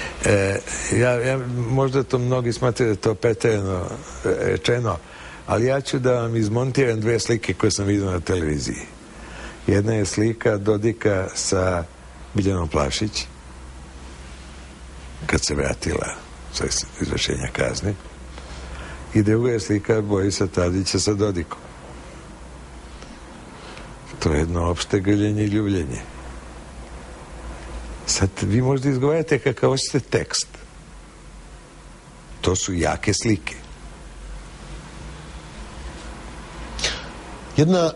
[SPEAKER 2] Možda to mnogi smatraju da je to pretjerano rečeno, ali ja ću da vam izmontiram 2 slike koje sam vidio na televiziji. Jedna je slika Dodika sa Biljanom Plašić, kad se vratila sa izvršenja kazne, i druga je slika Borisa Tadića sa Dodikom. To je jedno opšte grljenje i ljubljenje. Sad vi možda izgovarate kakav hoćete tekst. To su jake slike.
[SPEAKER 1] Jedna,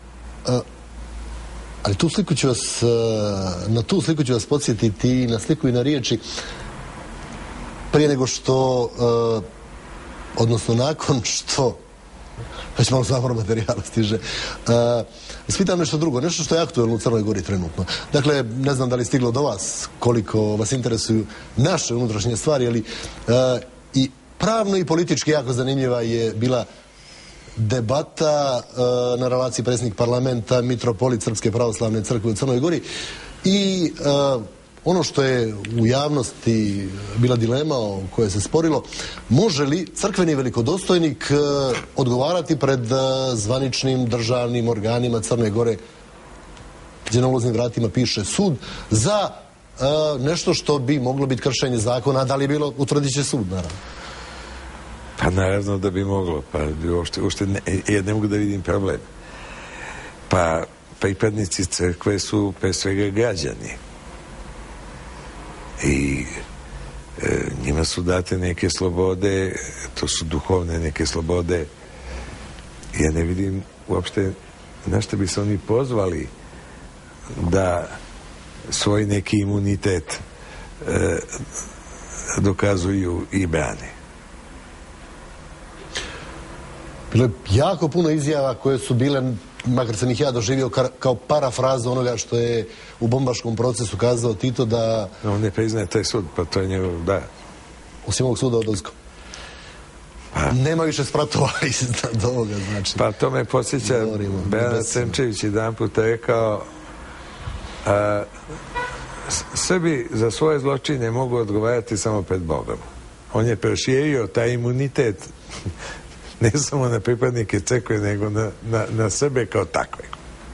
[SPEAKER 1] ali tu sliku ću vas, na tu sliku ću vas podsjetiti i na sliku i na riječi prije nego što, odnosno nakon što, već malo samo materijala stiže, spitam nešto drugo, nešto što je aktuelno u Crnoj Gori trenutno. Dakle, ne znam da li stiglo do vas, koliko vas interesuju naše unutrašnje stvari, ali i pravno i politički jako zanimljiva je bila debata na relaciji predsjednik parlamenta, mitropolit Srpske pravoslavne crkve u Crnoj Gori, i ono što je u javnosti bila dilema o kojoj se sporilo, može li crkveni velikodostojnik odgovarati pred zvaničnim državnim organima Crne Gore, gdje na ulaznim vratima piše sud, za nešto što bi moglo biti kršenje zakona, a da li je bilo, utvrdit će sud, naravno.
[SPEAKER 2] Pa naravno da bi moglo, pa uopšte ja ne mogu da vidim problem. Pa pripadnici crkve su pre svega građani i njima su date neke slobode, to su duhovne neke slobode. Ja ne vidim uopšte na što bi se oni pozvali da svoj neki imunitet dokazuju i brane. Bilo je
[SPEAKER 1] jako puno izjava koje su bile, makar sam ih ja doživio kao parafrazu onoga što je u bombaškom procesu kazao Tito, da...
[SPEAKER 2] On ne priznaje taj sud, pa to je njegov, da.
[SPEAKER 1] Osim ovog suda odozgo. Nema više spratova iznad ovoga, znači.
[SPEAKER 2] Pa to me podsjeća, Bernard Senčević jedan put rekao, Srbi za svoje zločine mogu odgovarati samo pred Bogom. On je proširio taj imunitet ne samo na pripadnike crkve, nego na sebe kao takve.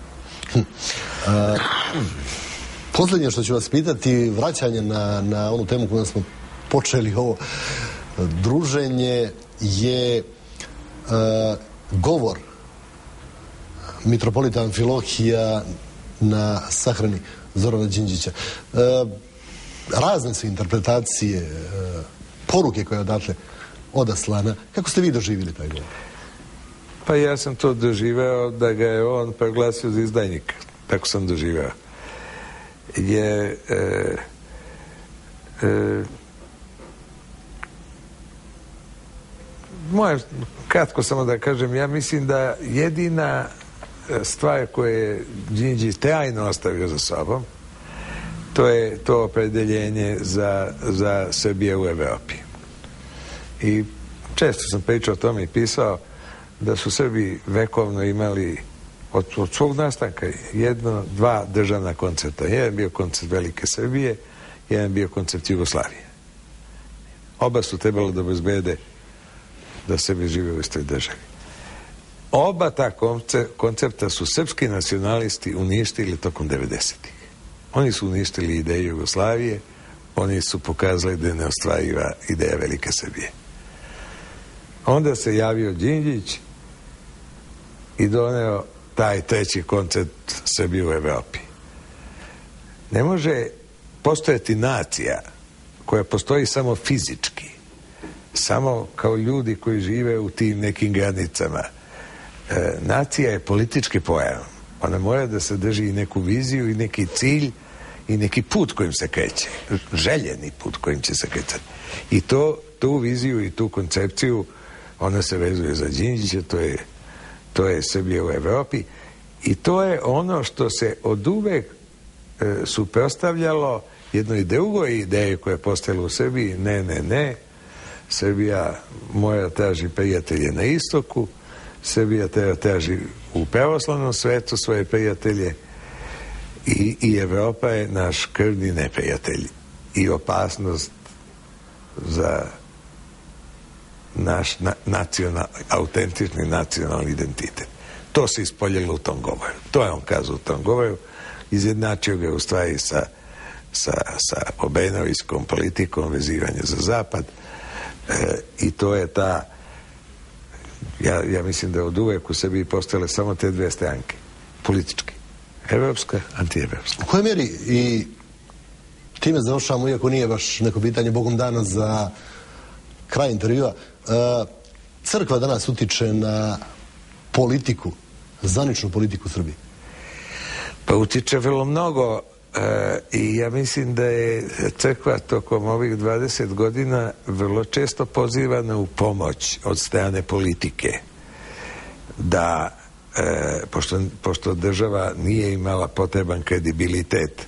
[SPEAKER 1] Posljednje što ću vas pitati, vraćanje na onu temu koju smo počeli, ovo druženje, je govor mitropolita Amfilohija na sahrani Zorana Đinđića. Razne su interpretacije, poruke koje je odatle odaslana. Kako ste vi doživjeli taj govor?
[SPEAKER 2] Pa ja sam to doživeo da ga je on proglasio za izdajnika. Tako sam doživeo. Jer moje, kratko samo da kažem, ja mislim da jedina stvar koju je Đinđić trajno ostavio za sobom, to je to opredeljenje za Srbije u Evropi. I često sam pričao o tome i pisao da su Srbi vekovno imali od svog nastanka 1-2 državna koncerta. Jedan bio koncert Velike Srbije, jedan je bio koncept Jugoslavije. Oba su trebalo da obezbede da sebi žive u istoj državi. Oba ta koncepta su srpski nacionalisti uništili tokom 90-ih. Oni su uništili ideju Jugoslavije, oni su pokazali da je neostvariva ideja Velike Srbije. Onda se javio Đinđić i doneo taj treći koncept Srbije u Evropi. Ne može postojati nacija koja postoji samo fizički, samo kao ljudi koji žive u tim nekim granicama. Nacija je politički pojam. Ona mora da sadrži i neku viziju i neki cilj i neki put kojim se kreće. Željeni put kojim će se kretati. I tu viziju i tu koncepciju ona se vezuje za Đinđića, to je Srbija u Evropi i to je ono što se od uvek suprotstavljalo jednoj drugoj ideji koja je postojala u Srbiji. Ne. Srbija mora traži prijatelje na istoku, Srbija traži u pravoslavnom svetu svoje prijatelje i Evropa je naš krvni neprijatelj i opasnost za naš autentični nacionalni identitet. To se ispoljilo u tom govoru. To je on kazao u tom govoru. Izjednačio ga u stvari sa Obrenovićkom politikom vezivanja za zapad i to je ta ja mislim da od uvek u Srbiji postojale samo te dve stranke politički. Evropska, antievropska.
[SPEAKER 1] U kojoj mjeri, i time završavamo, iako nije baš neko pitanje Bogom dana za kraj intervjua, crkva danas utiče na politiku, zvaničnu politiku Srbije?
[SPEAKER 2] Pa utiče vrlo mnogo i ja mislim da je crkva tokom ovih 20 godina vrlo često pozivana u pomoć od strane politike da pošto država nije imala potreban kredibilitet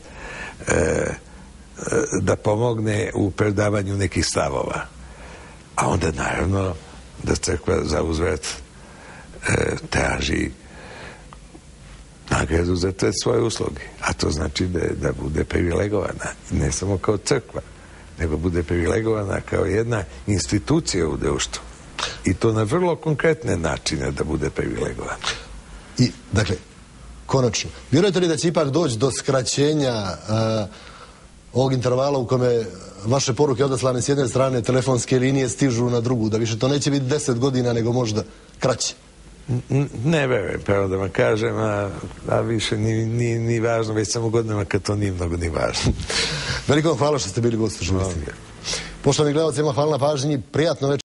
[SPEAKER 2] da pomogne u predavanju nekih stavova. A onda naravno da crkva za uzvrat traži nagradu za te svoje usluge. A to znači da bude privilegovana. Ne samo kao crkva, nego bude privilegovana kao jedna institucija u društvu. I to na vrlo konkretne načine da bude privilegovana.
[SPEAKER 1] I, dakle, konačno, vjerujete li da će ipak doći do skraćenja ovog intervala u kome vaše poruke odaslane s jedne strane, telefonske linije stižu na drugu, da više to neće biti 10 godina, nego možda kraće?
[SPEAKER 2] Ne verujem, pravo da vam kažem, a više ni važno, već samo godinama kad to nije mnogo ni važno.
[SPEAKER 1] Veliko vam hvala što ste bili gost u Žurnalisti. Poštovani gledalci, hvala na pažnji, prijatno večer.